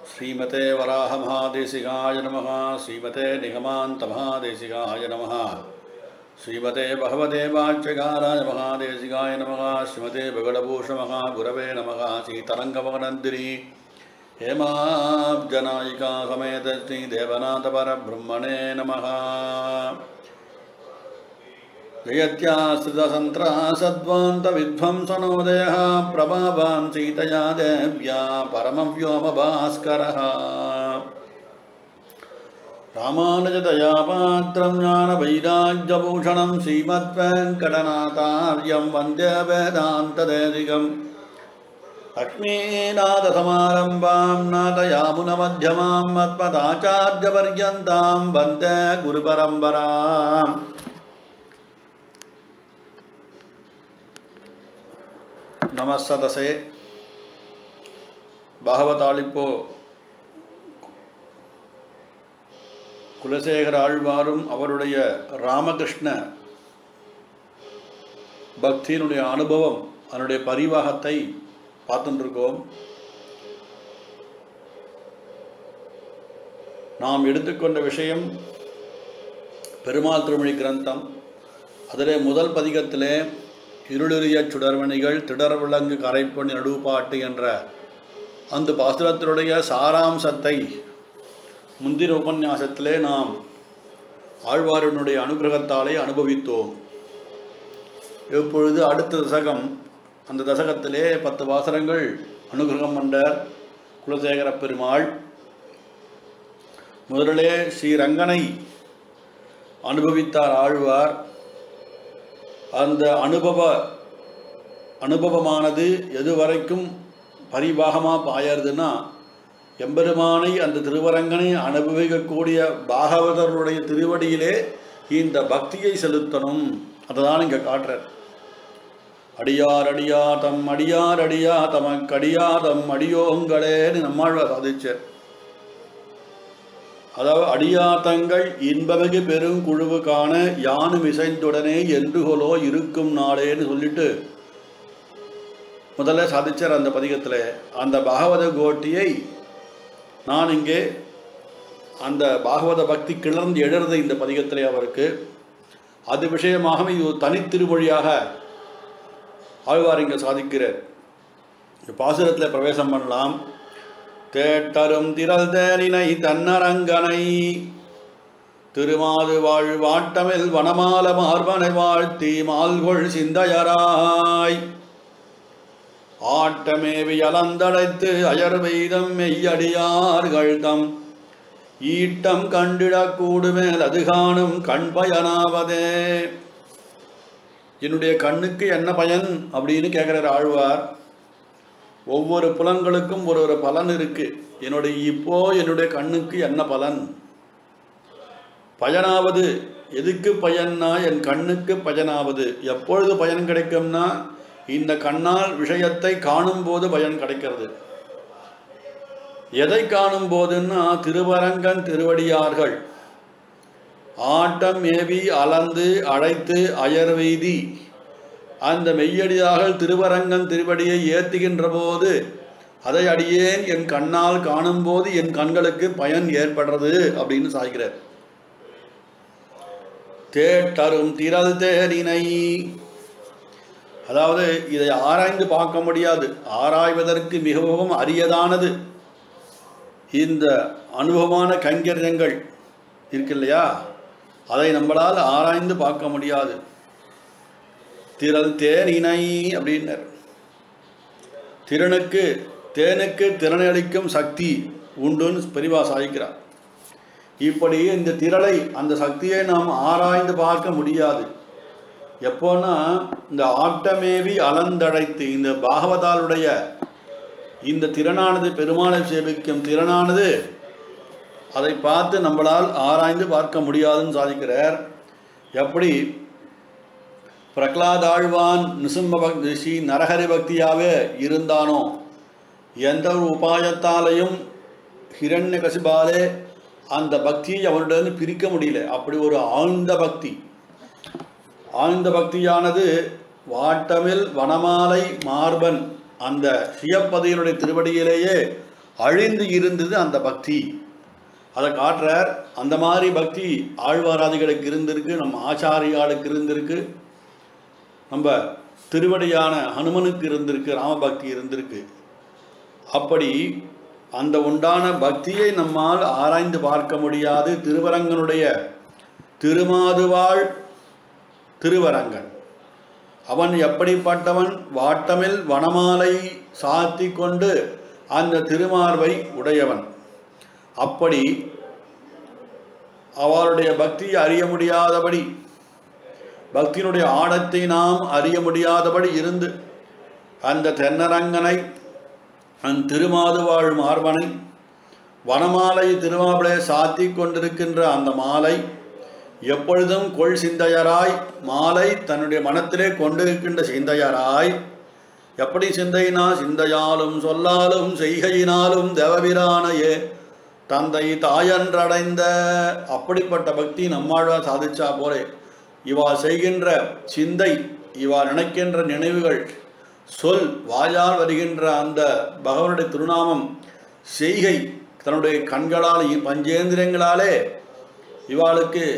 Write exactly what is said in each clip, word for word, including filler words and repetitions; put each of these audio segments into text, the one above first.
श्रीमते वराह महादेशिकाय नमः। श्रीमते निगमान्त महादेशिकाय नमः। श्रीमते भगवते वाच्यकाराय महादेशिकाय नमः। श्रीमते भगवद्भूष महागुरवे नमः। श्रीतरङ्गमगनन्दिनी हेमाब्जनायिका समेत श्री देवनाथ परब्रह्मणे नमः। जयत्याश्रितसन्त्रासद्वान्तविध्वंसनोदयः प्रभावान् सीतया देव्या परमव्योमभास्करः। रामानुजदयापात्रं ज्ञानवैराग्यभूषणं श्रीमद्वेङ्कटनाथार्यं वन्दे वेदान्तदेशिकम्। लक्ष्मीनाथसमारम्भां नाथयामुनमध्यमां मत्पदाचार्यपर्यन्तां वन्दे गुरुपरम्पराम्। நமஸ்ததசே. பாகவதாளிப்போ குலசேகர ஆழ்வாரும் அவருடைய ராமகிருஷ்ண பக்தியினுடைய அனுபவம், அதனுடைய பரிவாகத்தை பார்த்துருக்கோம். நாம் எடுத்துக்கொண்ட விஷயம் பெருமாள் திருமொழி கிரந்தம். அதிலே முதல் பதிகத்திலே இருளுரிய சுடர்மணிகள் திடர் விளங்கு கரைப்பொன் நடுப்பாட்டு என்ற அந்த பாசுரத்தினுடைய சாராம்சத்தை முந்தின உபன்யாசத்திலே நாம் ஆழ்வாரினுடைய அனுகிரகத்தாலே அனுபவித்தோம். இப்பொழுது அடுத்த தசகம், அந்த தசகத்திலே பத்து பாசுரங்கள் அனுகிரகம் கொண்டார் குலசேகர பெருமாள். முதலிலே ஸ்ரீரங்கனை அனுபவித்தார் ஆழ்வார். அந்த அனுபவ அனுபவமானது எதுவரைக்கும் பரிபாகமாக பாயறதுன்னா, எம்பெருமானை அந்த திருவரங்கனை அனுபவிக்கக்கூடிய பாகவதர்களுடைய திருவடியிலே இந்த பக்தியை செலுத்தணும். அதை தான் இங்கே காட்டுறார். அடியார் அடியா தம் அடியார் அடியா தமக்கடியா தம் அடியோங்களேன்னு நம்மாழ்வார் சாதிச்சார். அதாவது அடியாத்தங்கள் இன்பமிகு பெருங்குழுவு காண யானும் இசைந்துடனே என்றுகொலோ இருக்கும் நாளேன்னு சொல்லிட்டு முதல்ல சாதிச்சார் அந்த பதிகத்தில். அந்த பாகவத கோட்டியை நான் இங்கே அந்த பாகவத பக்தி கிளர்ந்து எழுறது இந்த பதிகத்திலே அவருக்கு. அது விஷயமாகவே இது தனித்திருமொழியாக ஆழ்வார் இங்கே சாதிக்கிறார். பாசுரத்தில் பிரவேசம் பண்ணலாம். தேட்டரும் திரள் தேனினை தன்னரங்கனை திருமாது வாழ் வாட்டமில் வனமால மார்பனை வாழ்த்தி மால்கொள் சிந்தையராய் ஆட்டமேவி அலந்தடைத்து அயர் வெய்தம் மெய்யடியார்கள் தம் ஈட்டம் கண்டிடக் கூடுமேல் அது காணும் கண் பயனாவதே. என்னுடைய கண்ணுக்கு என்ன பயன் அப்படின்னு கேட்குறார் ஆழ்வார். ஒவ்வொரு புலன்களுக்கும் ஒரு ஒரு பலன் இருக்கு. என்னுடைய இப்போ என்னுடைய கண்ணுக்கு என்ன பலன்? பயனாவது எதுக்கு பயன்னா, என் கண்ணுக்கு பயனாவது. எப்பொழுது பயன் கிடைக்கும்னா, இந்த கண்ணால் விஷயத்தை காணும் போது பயன் கிடைக்கிறது. எதை காணும் போதுன்னா, திருவரங்கன் திருவடியார்கள் ஆட்டம் மேவி அளந்து அழைத்து அயர்வெய்தி அந்த மெய்யடியார்கள் திருவரங்கன் திருவடியை ஏற்றுகின்ற போது அதை அடியேன் என் கண்ணால் காணும்போது என் கண்களுக்கு பயன் ஏற்படுறது அப்படின்னு சாய்கிறார். தேட்டரும் திரள் தேனினை, அதாவது இதை ஆராய்ந்து பார்க்க முடியாது, ஆராய்வதற்கு மிகவும் அரியதானது இந்த அனுபவமான கைங்கரியங்கள் இருக்கு இல்லையா, அதை நம்மளால் ஆராய்ந்து பார்க்க முடியாது. திரள் தேனினை அப்படின்னர். திறனுக்கு தேனுக்கு திறனளிக்கும் சக்தி உண்டுன்னு பெரிவா சாதிக்கிறார். இப்படி இந்த திரளை, அந்த சக்தியை நாம் ஆராய்ந்து பார்க்க முடியாது. எப்போன்னா, இந்த ஆட்டமேவி அலந்தடைத்து இந்த பாகவதாளுடைய இந்த திறனானது, பெருமாளை சேவிக்கும் திறனானது, அதை பார்த்து நம்மளால் ஆராய்ந்து பார்க்க முடியாதுன்னு சாதிக்கிறார். எப்படி பிரகலாதாழ்வான் நிசும்ப பக்தி நரஹரி பக்தியாகவே இருந்தானோ, எந்த ஒரு உபாயத்தாலையும் ஹிரண்ய கசிபாலே அந்த பக்தியை அவனிடம் பிரிக்க முடியல. அப்படி ஒரு ஆழ்ந்த பக்தி. ஆழ்ந்த பக்தியானது வாட்டமில் வனமாலை மார்பன் அந்த சியப்பதியினுடைய திருவடியிலேயே அழிந்து இருந்தது அந்த பக்தி. அதை காட்டுறார். அந்த மாதிரி பக்தி ஆழ்வாராதிகளுக்கு இருந்திருக்கு, நம்ம ஆச்சாரியாளுக்கு இருந்திருக்கு, நம்ம திருவடியான ஹனுமனுக்கு இருந்திருக்கு, ராமபக்தி இருந்திருக்கு. அப்படி அந்த உண்டான பக்தியை நம்மால் ஆராய்ந்து பார்க்க முடியாது. திருவரங்கனுடைய திருமாதுவாள் திருவரங்கன் அவன் எப்படிப்பட்டவன்? வாட்டமில் வனமாலை சாத்தி கொண்டு அந்த திருமார்பை உடையவன். அப்படி அவளுடைய பக்தியை அறிய முடியாதபடி, பக்தியினுடைய ஆழத்தை நாம் அறிய முடியாதபடி இருந்து அந்த தென்னரங்கனை, அந்த திருமாதுவாழ் மார்பனை, வனமாலை திருமாவளை சாத்தி கொண்டிருக்கின்ற அந்த மாலை எப்பொழுதும் கொள் சிந்தையராய், மாலை தன்னுடைய மனத்திலே கொண்டிருக்கின்ற சிந்தையராய், எப்படி சிந்தையினா? சிந்தையாலும் சொல்லாலும் செய்கையினாலும் தேவபிரானையே தந்தை தாயன்றடைந்த. அப்படிப்பட்ட பக்தி நம்மாழ்வார் சாதிச்சா போலே இவா செய்கின்ற சிந்தை, இவா நினைக்கின்ற நினைவுகள், சொல், வாயால் வருகின்ற அந்த பகவனுடைய திருநாமம், செய்கை, தன்னுடைய கண்களால் பஞ்சேந்திரியங்களாலே இவாளுக்கு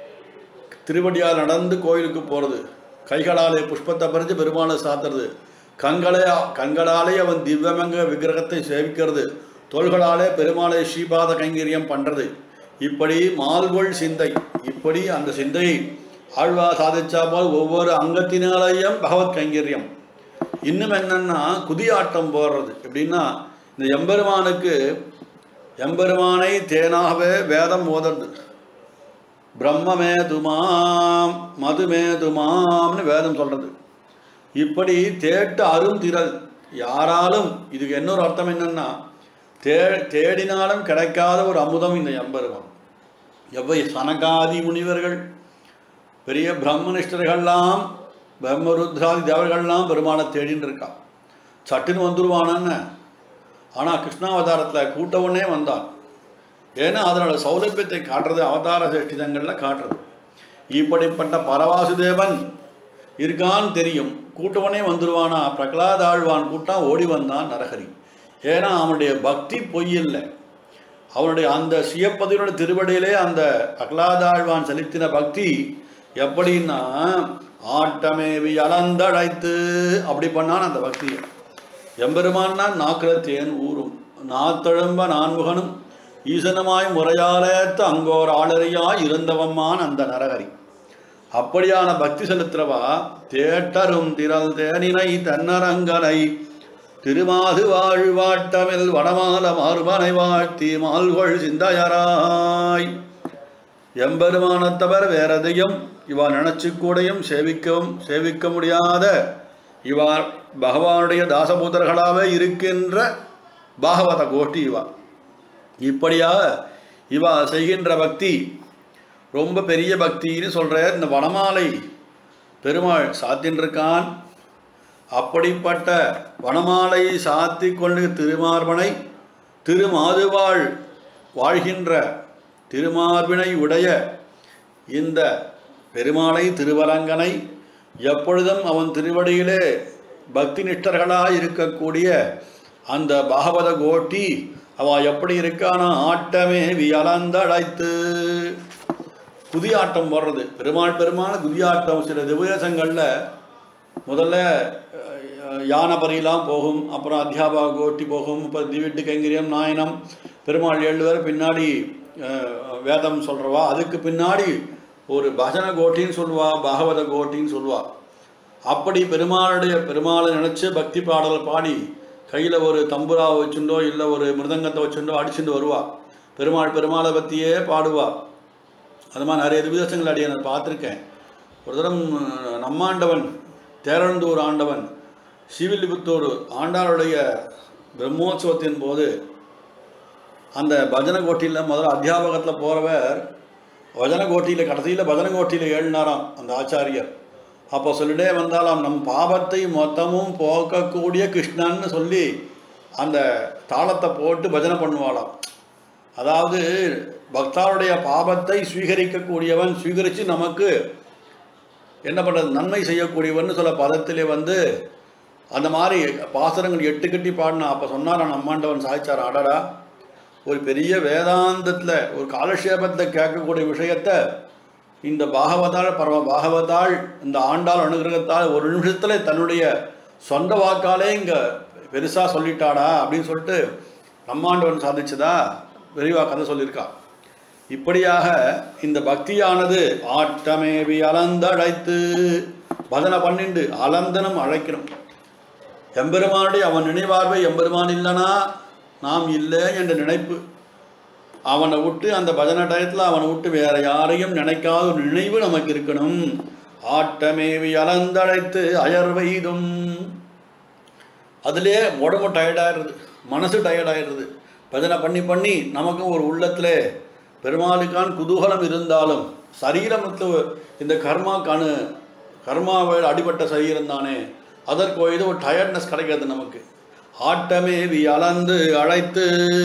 திருவடியால் நடந்து கோயிலுக்கு போகிறது, கைகளாலே புஷ்பத்தை பறித்து பெருமாளை சாத்துறது, கண்களே கண்களாலே அவன் திவ்யமங்க விக்கிரகத்தை சேவிக்கிறது, தோள்களாலே பெருமாளை ஸ்ரீபாத கைங்கரியம் பண்ணுறது. இப்படி மால்கொள் சிந்தை, இப்படி அந்த சிந்தையை ஆழ்வா சாதிச்சா போல் ஒவ்வொரு அங்கத்தினாலேயும் பகவத் கைங்கரியம். இன்னும் என்னன்னா குதியாட்டம் போடுறது. எப்படின்னா இந்த எம்பெருமானுக்கு எம்பெருமானை தேனாகவே வேதம் ஓதுறது. பிரம்மமே துமாம் மதுமே துமாம்னு வேதம் சொல்கிறது. இப்படி தேட்டு அரும் திரள் யாராலும், இதுக்கு இன்னொரு அர்த்தம் என்னன்னா தே தேடினாலும் கிடைக்காத ஒரு அமுதம் இந்த எம்பெருமான். எவ்வை சனகாதி முனிவர்கள், பெரிய பிரம்மனிஷ்டர்கள்லாம், பிரம்மருத்ராதி தேவர்கள்லாம் பெருமானை தேடின்னு இருக்கா. சட்டுன்னு வந்துடுவானன்னு. ஆனால் கிருஷ்ணாவதாரத்தில் கூட்டவுடனே வந்தான். ஏன்னா அதனோட சௌலபியத்தை காட்டுறது அவதார சேஷ்டிதங்களில் காட்டுறது. இப்படிப்பட்ட பரவாசுதேவன் இருக்கான்னு தெரியும், கூட்டவனே வந்துடுவானா? பிரகலாதாழ்வான் கூட்டம் ஓடி வந்தான் நரஹரி. ஏன்னா அவனுடைய பக்தி பொய்யில்லை. அவனுடைய அந்த சுயப்பதியோட திருவடியிலே அந்த பிரகலாதாழ்வான் செலுத்தின பக்தி எப்படின்னா ஆட்டமேவி அலந்தழைத்து அப்படி பண்ணான் அந்த பக்தியை. எம்பெருமான்னா நாக்கிரத்தேன் ஊரும் நாத்தழும்ப நான்முகனும் ஈசனமாய் முறையாலேத்து அங்கோர் ஆளறியாய் இருந்தவம்மான் அந்த நரகரி. அப்படியான பக்தி செலுத்துறவா தேட்டரும் திரள் தேனினை தன்னரங்கனை திருமாது வாழ்வாட்டமில் வடமால மார்பனை வாழ்த்தி மால்கொள் சிந்தையராய். எம்பெருமானத்தவர் வேறதையும் இவா நினைச்சு கூடையும் சேவிக்கவும் சேவிக்க முடியாத இவா பகவானுடைய தாசபூதர்களாகவே இருக்கின்ற பாகவத கோஷ்டி இவா. இப்படியாக இவா செய்கின்ற பக்தி ரொம்ப பெரிய பக்தின்னு சொல்கிற இந்த வனமாலை பெருமாள் சாத்தின்றிருக்கான். அப்படிப்பட்ட வனமாலை சாத்தி கொண்டு திருமார்பனை திருமாதுவாள் வாழ்கின்ற திருமார்பினை உடைய இந்த பெருமாளை திருவரங்கனை எப்பொழுதும் அவன் திருவடியிலே பக்தி நிஷ்டர்களாக இருக்கக்கூடிய அந்த பாகவத கோட்டி அவ எப்படி இருக்கானா ஆட்டமே வியலந்தழைத்து குதியாட்டம் போடுறது. பெருமாள் பெருமாள் குதியாட்டம் சில திவ்யசங்களில் முதல்ல யானபரிலாம் போகும், அப்புறம் அத்தியாபக கோட்டி போகும், இப்போ திவிட்டு கைங்கரியம் நாயனம் பெருமாள் எழுவர் பின்னாடி வேதம் சொல்கிறவா, அதுக்கு பின்னாடி ஒரு பஜன கோட்டின்னு சொல்லுவா, பாகவத கோட்டின்னு சொல்லுவா. அப்படி பெருமாளுடைய பெருமாளை நினச்சி பக்தி பாடலை பாடி கையில் ஒரு தம்புராவை வச்சுட்டோ இல்லை ஒரு மிருதங்கத்தை வச்சுட்டோ அடிச்சுட்டு வருவா. பெருமாள் பெருமாளை பற்றியே பாடுவா. அது மாதிரி நிறைய திவ்யதேசங்கள் அடியை நான் பார்த்துருக்கேன். ஒரு தரம் நம்மாண்டவன் தேரந்தூர் ஆண்டவன் ஸ்ரீவில்லிபுத்தூர் ஆண்டாளுடைய பிரம்மோத்சவத்தின் போது அந்த பஜன கோட்டியில் முதல்ல அத்தியாபகத்தில் போகிறவர் பஜன கோட்டியில் கடைசியில் பஜன கோட்டியில் ஏழுனாராம் அந்த ஆச்சாரியர். அப்போ சொல்லிட்டே வந்தாலாம் நம் பாவத்தை மொத்தமும் போக்கக்கூடிய கிருஷ்ணன்னு சொல்லி அந்த தாளத்தை போட்டு பஜனை பண்ணுவாளாம். அதாவது பக்தாருடைய பாவத்தை ஸ்வீகரிக்கக்கூடியவன், ஸ்வீகரித்து நமக்கு என்ன பண்ணுறது நன்மை செய்யக்கூடியவன் சொல்ல பதத்திலே வந்து அந்த மாதிரி பாசுரங்கள் எட்டு கட்டி பாடினா அப்போ சொன்னாரான் நம்மாண்டவன் சாய்ச்சார், அடடா ஒரு பெரிய வேதாந்தத்தில் ஒரு காலக்ஷேபத்தை கேட்கக்கூடிய விஷயத்த இந்த பாகவதாள் பரம பாகவதாள் இந்த ஆண்டாள் அனுகிரகத்தால் ஒரு நிமிஷத்தில் தன்னுடைய சொந்த வாக்காலே இங்கே பெருசாக சொல்லிட்டாடா அப்படின்னு சொல்லிட்டு நம்மாண்டவன் சாதிச்சதா விரிவாக கதை சொல்லியிருக்கா. இப்படியாக இந்த பக்தியானது ஆட்டமேவி அலந்தழைத்து பஜனை பண்ணிண்டு அலந்தனம் அழைக்கணும். எம்பெருமானுடைய அவன் நினைவார்வை எம்பெருமான் இல்லைனா நாம் இல்லை என்ற நினைப்பு, அவனை விட்டு அந்த பஜனை டயத்தில் அவனை விட்டு வேற யாரையும் நினைக்காத ஒரு நினைவு நமக்கு இருக்கணும். ஆட்டமேவி அலந்தழைத்து அயர்வைதும், அதிலே உடம்பு டயர்டாயிடுறது, மனசு டயர்டாயிடுறது. பஜனை பண்ணி பண்ணி நமக்கும் ஒரு உள்ளத்தில் பெருமாளுக்கான குதூகலம் இருந்தாலும் சரீரத்தில் இந்த கர்மாக்கான கர்மாவில் அடிபட்ட சரீரம் தானே, அதற்கு ஏதோ ஒரு டயர்ட்னஸ் கிடைக்கிறது நமக்கு. ஆட்டமேவி அலந்து அழைத்து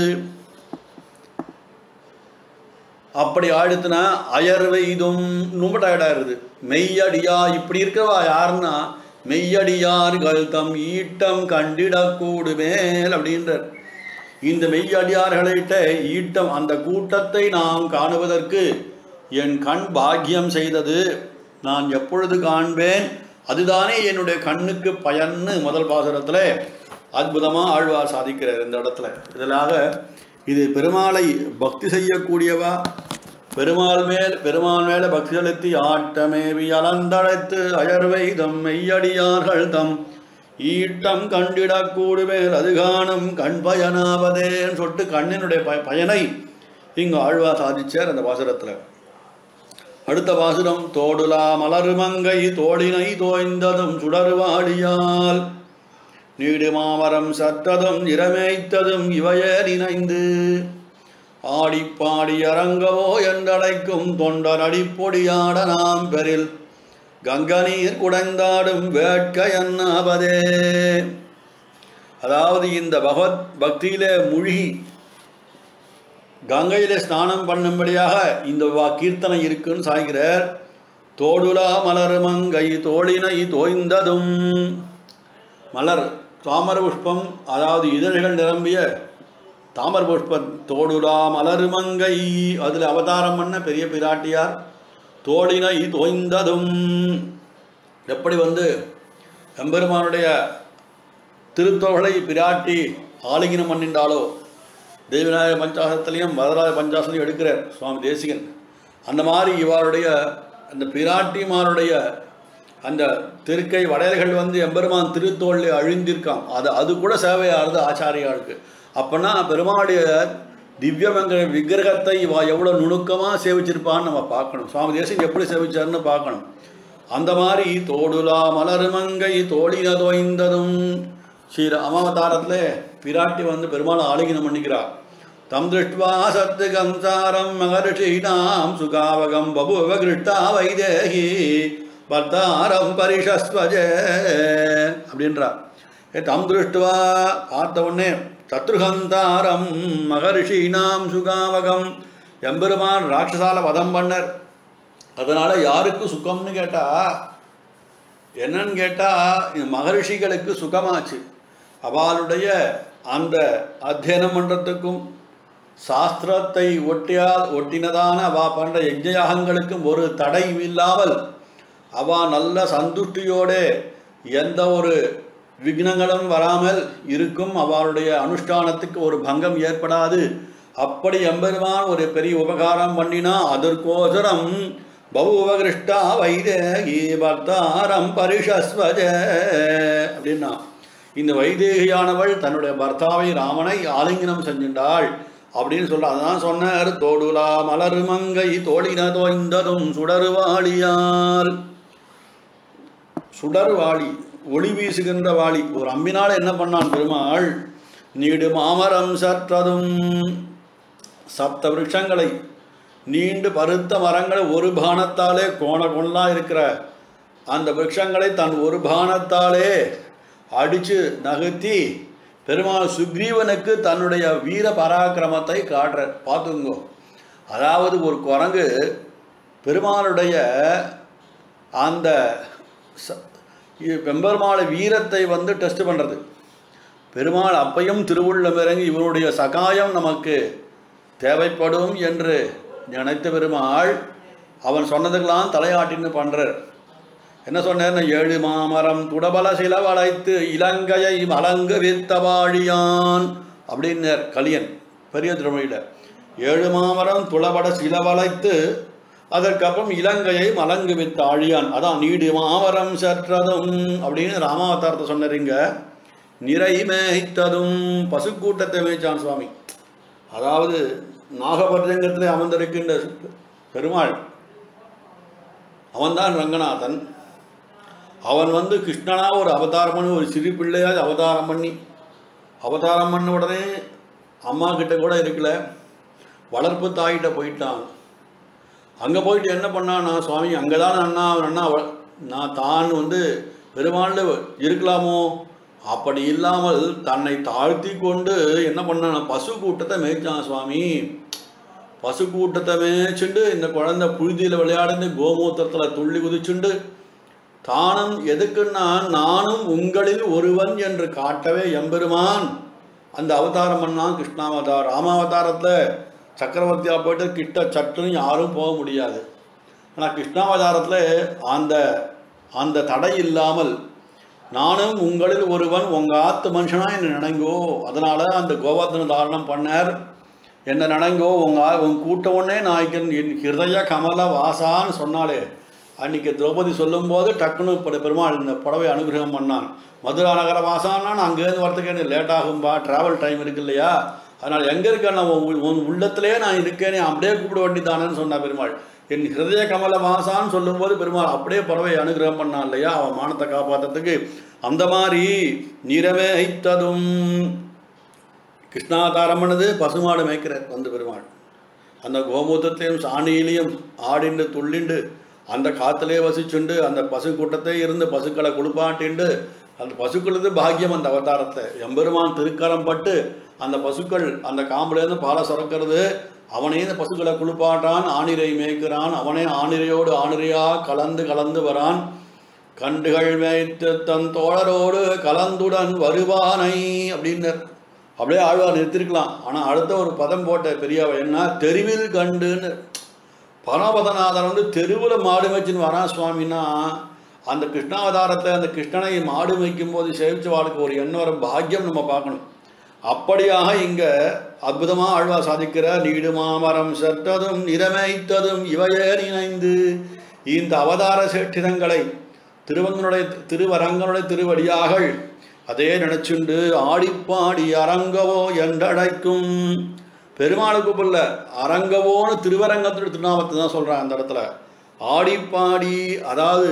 அப்படி ஆடுத்துனா அயர்வைதும் ரொம்ப டயர்டாயிருது. மெய்யடியா இப்படி இருக்கிறவா யாருன்னா மெய்யடியார்கள் தம் ஈட்டம் கண்டிடக்கூடுமேல் அப்படின்றார். இந்த மெய்யடியார்கள்கிட்ட ஈட்டம் அந்த கூட்டத்தை நாம் காணுவதற்கு என் கண் பாக்கியம் செய்தது, நான் எப்பொழுது காண்பேன், அதுதானே என்னுடைய கண்ணுக்கு பயன்னு முதல் பாசுரத்தில் அற்புதமாக ஆழ்வார் சாதிக்கிறார் இந்த இடத்துல. இதனாக இது பெருமாளை பக்தி செய்யக்கூடியவா, பெருமாள் மேல் பெருமாள் மேலே பக்தி செலுத்தி ஆட்டமேவி அலந்தழைத்து அயர்வைதம் மெய்யடியார்கள் தம் ஈட்டம் கண்டிடக்கூடுமேல் அது காணும் கண் பயனாவதேன்னு சொல்லிட்டு கண்ணினுடைய ப பயனை இங்கு ஆழ்வார் சாதிச்சார் அந்த பாசுரத்தில். அடுத்த பாசுரம் தோடுலா மலருமங்கை தோழினை தோய்ந்ததும் சுடருவாடியால் நீடு மாமரம் சத்ததும் இரமேய்த்ததும் இவையே நினைந்து ஆடிப்பாடி அரங்கவோ என்றழைக்கும் தொண்டர் அடிப்பொடியாட நாம் பெரில் கங்கநீர் குடைந்தாடும் வேட்கை அன்னாபதே. அதாவது இந்த பகவத் பக்தியிலே மூழ்கி கங்கையிலே ஸ்நானம் பண்ணும்படியாக இந்த வா கீர்த்தனை இருக்குன்னு சாய்கிறார். தோடுலா மலர் மங்கை தோழினை தோய்ந்ததும், மலர் தாமர புஷ்பம் அதாவது இதழ்கள் நிரம்பிய தாமர புஷ்பம் தோடுலா மலர் மங்கை, அதில் அவதாரம் பண்ண பெரிய பிராட்டியார் தோழினை தோய்ந்ததும். எப்படி வந்து எம்பெருமானுடைய திருத்தோகளை பிராட்டி ஆலிங்கனம் பண்ணின்றாலோ, தேவிநாயக பஞ்சாசத்திலையும் வரதராஜ பஞ்சாசத்திலையும் எடுக்கிறார் சுவாமி தேசிகன். அந்த மாதிரி இவருடைய அந்த பிராட்டிமாருடைய அந்த திருக்கை வளையல்கள் வந்து எம்பெருமான் திருத்தோளில் அழிந்திருக்கான். அது அது கூட சேவையாகிறது ஆச்சாரியாளுக்கு. அப்போனா பெருமாளுடைய திவ்யமங்க விக்கிரகத்தை இவா எவ்வளோ நுணுக்கமாக சேவிச்சிருப்பான்னு நம்ம பார்க்கணும். சுவாமி தேசிகன் எப்படி சேவிச்சார்னு பார்க்கணும். அந்த மாதிரி தோடுலா மலருமங்கை தோழின தோய்ந்ததும் ஸ்ரீ ராமாவதாரத்தில் பிராட்டி வந்து பெருமாள் ஆலிங்கனம் பண்ணிக்கிறார். தம் திருஷ்டுவா சத்து கம்சாரம் மகர்ஷீனாம் சுகாவகம் பபுவ கிருஷ்டா வைதேகி பர்தாரம் பரிஷஸ்வஜே அப்படின்றார். ஏ தம் திருஷ்டுவா பார்த்த உடனே சத்ருகந்தாரம் மகர்ஷீனாம் சுகாவகம், எம்பெருமான் ராட்சசால வதம் பண்ணர். அதனால் யாருக்கு சுகம்னு கேட்டால் என்னன்னு கேட்டால் மகர்ஷிகளுக்கு சுகமாச்சு. அவளுடைய அந்த அத்தியனம் பண்ணுறதுக்கும் சாஸ்திரத்தை ஒட்டியா ஒட்டினதான அவள் பண்ணுற யஜ்ஞயாகங்களுக்கும் ஒரு தடை இல்லாமல் அவள் நல்ல சந்துஷ்டியோடு எந்த ஒரு விக்னங்களும் வராமல் இருக்கும். அவளுடைய அனுஷ்டானத்துக்கு ஒரு பங்கம் ஏற்படாது. அப்படி எம்பெருமான் ஒரு பெரிய உபகாரம் பண்ணினா அதற்கோசரம் பவுவகிருஷ்டா வைதேகி பர்த்தாரம் பரிஷஸ்வஜ அப்படின்னா இந்த வைதேகியானவள் தன்னுடைய பர்த்தாவை ராமனை ஆலிங்கனம் செஞ்சின்றாள் அப்படின்னு சொல்ல. அதான் சொன்னார். தோடுலா மலர் மங்கை தோழின தோய்ந்ததும் சுடருவாளியால், சுடர்வாளி ஒளி வீசுகின்ற வாளி. ஒரு அம்பினால் என்ன பண்ணான் பெருமாள், நீடு மாமரம் சற்றதும் சப்த விருட்சங்களை நீண்டு பருத்த மரங்களை ஒரு பானத்தாலே கோண கொள்ளா இருக்கிற அந்த விருட்சங்களை தன் ஒரு பானத்தாலே அடித்து நகர்த்தி பெருமாள் சுக்ரீவனுக்கு தன்னுடைய வீர பராக்கிரமத்தை காட்டுற பார்த்துங்கோ. அதாவது ஒரு குரங்கு பெருமாளுடைய அந்த பெம்பெருமாளை வீரத்தை வந்து டெஸ்ட் பண்ணுறது. பெருமாள் அப்பையும் திருவுள்ளம் இறங்கி இவருடைய சகாயம் நமக்கு தேவைப்படும் என்று நினைத்த பெருமாள் அவன் சொன்னதுக்கெல்லாம் தலையாட்டின்னு பண்ணுறார். என்ன சொன்னார்னா, ஏழு மாமரம் துடபல சில வளைத்து இலங்கையை மலங்கு வித்தவாழியான் அப்படின்னார் கலியன் பெரிய திருமொழியில். ஏழு மாமரம் துளபட சில வளைத்து அதற்கப்புறம் இலங்கையை மலங்கு வித்த ஆழியான், அதான் நீடு மாமரம் சற்றதும் அப்படின்னு ராமாவதாரத்தை சொன்னீங்க. நிறை மேய்த்ததும் பசுக்கூட்டத்தை மேய்ச்சான் சுவாமி. அதாவது நாகபத்ரங்கத்தில் அமர்ந்திருக்கின்ற பெருமாள் அவன்தான் ரங்கநாதன். அவன் வந்து கிருஷ்ணனா ஒரு அவதாரம் பண்ணி ஒரு சிறு பிள்ளையாக அவதாரம் பண்ணி அவதாரம் பண்ண உடனே அம்மா கிட்ட கூட இருக்கல, வளர்ப்பு தாயிட்ட போயிட்டான். அங்கே போயிட்டு என்ன பண்ணான்னா, சுவாமி அங்கே தான் அண்ணா அண்ணா நான் தான் வந்து பெருமாள் இருக்கலாமோ, அப்படி இல்லாமல் தன்னை தாழ்த்தி கொண்டு என்ன பண்ணான், பசு கூட்டத்தை மேய்ச்சான் சுவாமி. பசு கூட்டத்தை மேய்ச்சுண்டு இந்த குழந்தை புழுதியில் விளையாடுந்து கோமூத்திரத்தில் துள்ளி குதிச்சுண்டு தானும் எதுக்குன்னா நானும் உங்களில் ஒருவன் என்று காட்டவே எம்பெருமான் அந்த அவதாரம் பண்ணான் கிருஷ்ணாவதாரம். ராமாவதாரத்தில் சக்கரவர்த்தியாக போய்ட்டு கிட்ட சட்டுன்னு யாரும் போக முடியாது. ஆனால் கிருஷ்ணாவதாரத்தில் அந்த அந்த தடை இல்லாமல் நானும் உங்களில் ஒருவன் உங்கள் ஆத்து மனுஷனாக என்னை நினைங்கோ, அதனால் அந்த கோவர்தன தாரணம் பண்ணார். என்ன நினைங்கோ உங்கள் உன் கூட்டவுடனே நாய்க்கன் என் ஹிருதய கமல வாசான்னு சொன்னாலே அன்றைக்கி திரௌபதி சொல்லும்போது டக்குன்னு பெருமாள் இந்த புடவை அனுகிரகம் பண்ணான். மதுரா நகர வாசான்னா நான் அங்கேருந்து வரத்துக்கு எனக்கு லேட் ஆகும்பா, ட்ராவல் டைம் இருக்கு இல்லையா, அதனால் எங்கே இருக்கேன் நான் உன் உள்ளத்திலே நான் இருக்கேனே அப்படியே கூப்பிட வேண்டிதானேன்னு சொன்னான் பெருமாள். என் ஹிருதய கமல வாசான்னு சொல்லும்போது பெருமாள் அப்படியே பறவை அனுகிரகம் பண்ணான் இல்லையா, அவன் மானத்தை காப்பாற்றுறதுக்கு. அந்த மாதிரி நிறமே ஐத்ததும் கிருஷ்ணாவதாரம் பண்ணது பசுமாடு மேய்க்கிறார் வந்து பெருமாள். அந்த கோமூத்திரத்தையும் சாணியிலையும் ஆடிண்டு துள்ளிண்டு அந்த காத்திலே வசிச்சுண்டு அந்த பசு கூட்டத்தை இருந்து பசுக்களை குளிப்பாட்டிண்டு அந்த பசுக்களது பாக்கியம் அந்த அவதாரத்தை எம்பெருமான் திருக்கரம் பட்டு அந்த பசுக்கள் அந்த காம்புலேருந்து பாலை சுரக்கிறது. அவனே இந்த பசுக்களை குளிப்பாட்டான், ஆணிரை மேய்க்கிறான், அவனே ஆணிரையோடு ஆணிரையாக கலந்து கலந்து வரான். கண்டுகள் மேய்த்து தன் தோழரோடு கலந்துடன் வருவானை அப்படின்னு அப்படியே ஆழ்வார் நிறுத்திருக்கலாம். ஆனால் அடுத்த ஒரு பதம் போட்ட பெரியவ என்ன, தெருவில் கண்டுன்னு. பரமபதநாதன் வந்து தெருவில் மாடு மேய்ச்சின்னு வரான் சுவாமின்னா அந்த கிருஷ்ணாவதாரத்தை அந்த கிருஷ்ணனை மாடு மேய்க்கும் போது சேவிச்ச வாழ்க்கை ஒரு எண்ணம் பாக்கியம் நம்ம பார்க்கணும். அப்படியாக இங்கே அற்புதமாக ஆழ்வார் சாதிக்கிற நீடு மாமரம் சற்றதும் நிறமைத்ததும் இவையே நினைந்து இந்த அவதார சேட்டிதங்களை திருவங்கனுடைய திருவரங்கனுடைய திருவடியாகள் அதே நினைச்சுண்டு ஆடிப்பாடி அரங்கவோ என்றடைக்கும். பெருமாளுக்கு புல்ல அரங்கவோன்னு திருவரங்கத்தோட திருநாமத்தை தான் சொல்கிறான் அந்த இடத்துல. ஆடிப்பாடி அதாவது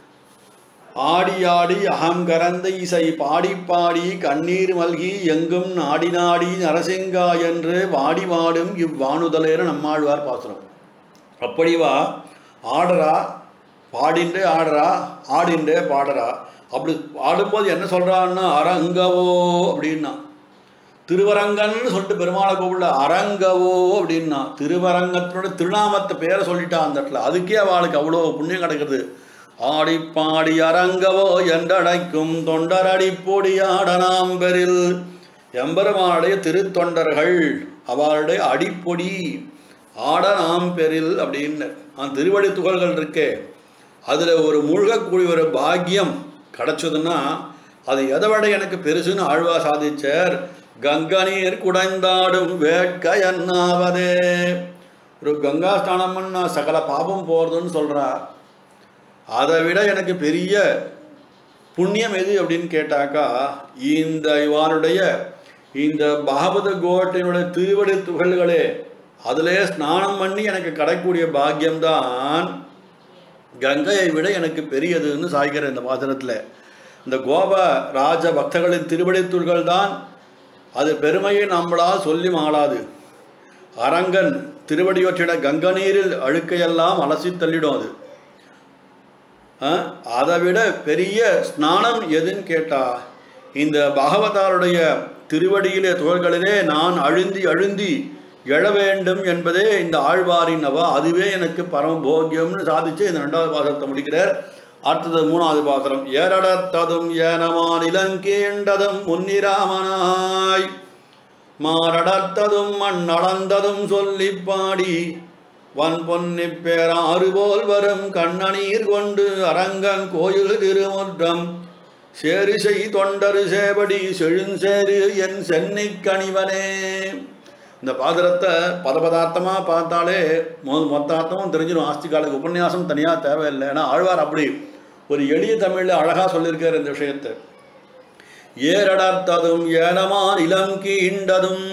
ஆடி ஆடி அகம் கரந்த இசை பாடி பாடி கண்ணீர் மல்கி எங்கும் நாடி நாடி நரசிங்கா என்று வாடி வாடும் இவ்வாணுதலேன்னு நம்மாழ்வார் பாசுரம். அப்படிவா ஆடுறா, பாடிண்டே ஆடுறா, ஆடிண்டே பாடுறா. அப்படி ஆடும்போது என்ன சொல்கிறான்னா அரங்கவோ அப்படின்னா திருவரங்கன்னு சொல்லிட்டு பெருமாளை கோவில்ல அரங்கவோ அப்படின்னா திருவரங்கத்தினோட திருநாமத்தை பேரை சொல்லிட்டான் அந்த இடத்துல. அதுக்கே அவளுக்கு அவ்வளோ புண்ணியம் கிடைக்கிறது. ஆடிப்பாடி அரங்கவோ என்றடைக்கும் தொண்டரடி பொடியாடனாம் பெரில். எம்பெருமானுடைய திருத்தொண்டர்கள் அவளுடைய அடிப்பொடி ஆடனாம் பெரில் அப்படின்னு அந்த திருவடி துகள்கள் இருக்கே அதில் ஒரு மூழ்கக்கூடிய ஒரு பாக்கியம் கிடச்சதுன்னா அது எதை விட எனக்கு பெருசுன்னு ஆழ்வா சாதிச்சார். கங்கா நீர் குடைந்தாடும் வேட்க என்னாவதே. ஒரு கங்கா ஸ்நானம் பண்ணா சகல பாபம் போகிறதுன்னு சொல்கிறா. அதை விட எனக்கு பெரிய புண்ணியம் எது அப்படின்னு கேட்டாக்கா இந்த இவாருடைய இந்த பாகவத கோட்டையினுடைய திருவடி துகள்களே அதிலே ஸ்நானம் பண்ணி எனக்கு கிடைக்கக்கூடிய பாக்கியம்தான் கங்கையை விட எனக்கு பெரியதுன்னு சாய்கிற இந்த வாசனத்தில். இந்த கோப ராஜ பக்தர்களின் திருவடி துகள்கள் தான் அது பெருமையை நம்மளால் சொல்லி மாளாது. அரங்கன் திருவடியொற்றிட கங்கை நீரில் அழுக்கையெல்லாம் அலசி தள்ளிடும். அது அதை விட பெரிய ஸ்நானம் எதுன்னு கேட்டால் இந்த பாகவதாருடைய திருவடியிலே துகள்களிலே நான் அழுந்தி அழுந்தி எழ வேண்டும் என்பதே இந்த ஆழ்வாரின் அவா. அதுவே எனக்கு பரம போகியம்னு சாதிச்சு இந்த ரெண்டாவது பாசத்தை முடிக்கிறார். அடுத்தது மூணாவது பாத்திரம். ஏரடத்ததும் ஏனமான் இலங்கேண்டதும் முன்னிராமனாய் மாரடத்ததும் மண் அளந்ததும் சொல்லி பாடி வன் பொன்னி பேராறு போல் வரும் கண்ணநீர் கொண்டு அரங்கன் கோயில் திருமுற்றம் சேரிசை தொண்டரு சேவடி செழுஞ்சேரு என் சென்னை கணிவனே. இந்த பாத்திரத்தை பதபதார்த்தமாக பார்த்தாலே மொ மொத்தார்த்தமும் தெரிஞ்சிடும். ஆஸ்திகாலுக்கு உபன்யாசம் தனியாக தேவையில்லை. ஏன்னா ஆழ்வார் அப்படி ஒரு எளிய தமிழில் அழகாக சொல்லியிருக்கார் இந்த விஷயத்தை. ஏரடர்த்ததும் ஏனமான் இளம் கீண்டதும்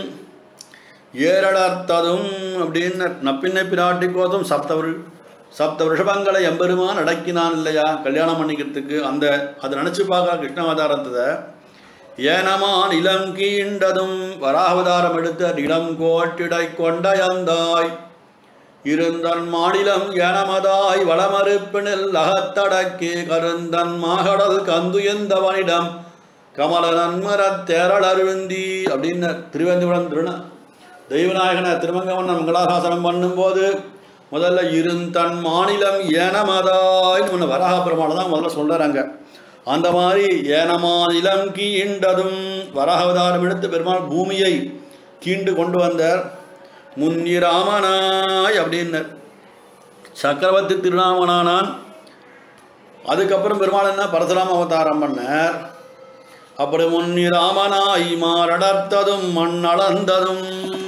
ஏரடர்த்ததும் அப்படின்னு நப்பின்னை பிராட்டி கோதும் சப்தவரு சப்த ரிஷபங்களை எம்பெருமான் அடக்கினான் இல்லையா கல்யாணம் பண்ணிக்கிறதுக்கு. அந்த அதை நினச்சி பார்க்க கிருஷ்ணாவதாரத்தை ஏனமான் இளம் கீண்டதும் வராவதாரம் எடுத்த இளம் கோட்டிடை கொண்டயந்தாய் இருந்தன் மாநிலம் ஏனமதாய் வளமறுப்பினில் அகத்தடக்கே கருந்தன் மாகடல் கந்து எந்தவனிடம் கமல நன்மரத் தேரல் அருந்தி அப்படின்னு திருவேந்திபுரம் திருண தெய்வநாயகனை திருமங்கவண்ணன் மங்களாசாசனம் பண்ணும்போது முதல்ல இருந்தன் மாநிலம் ஏனமதாய் ஒன்று வராக பெருமாள் தான் முதல்ல சொல்கிறாங்க. அந்த மாதிரி ஏனமாநிலம் கீண்டதும் வராகவதாரம் எடுத்து பெருமாள் பூமியை கீண்டு கொண்டு வந்தார். முன்னிராமனாய் அப்படின்னர் சக்கரவர்த்தி திருநாமனானான். அதுக்கப்புறம் பெருமாள் என்ன பரசுராம அவதாரம் பண்ணார். அப்புறம் முன்னிராமனாய் மாரடர்த்ததும் மண் அளந்ததும்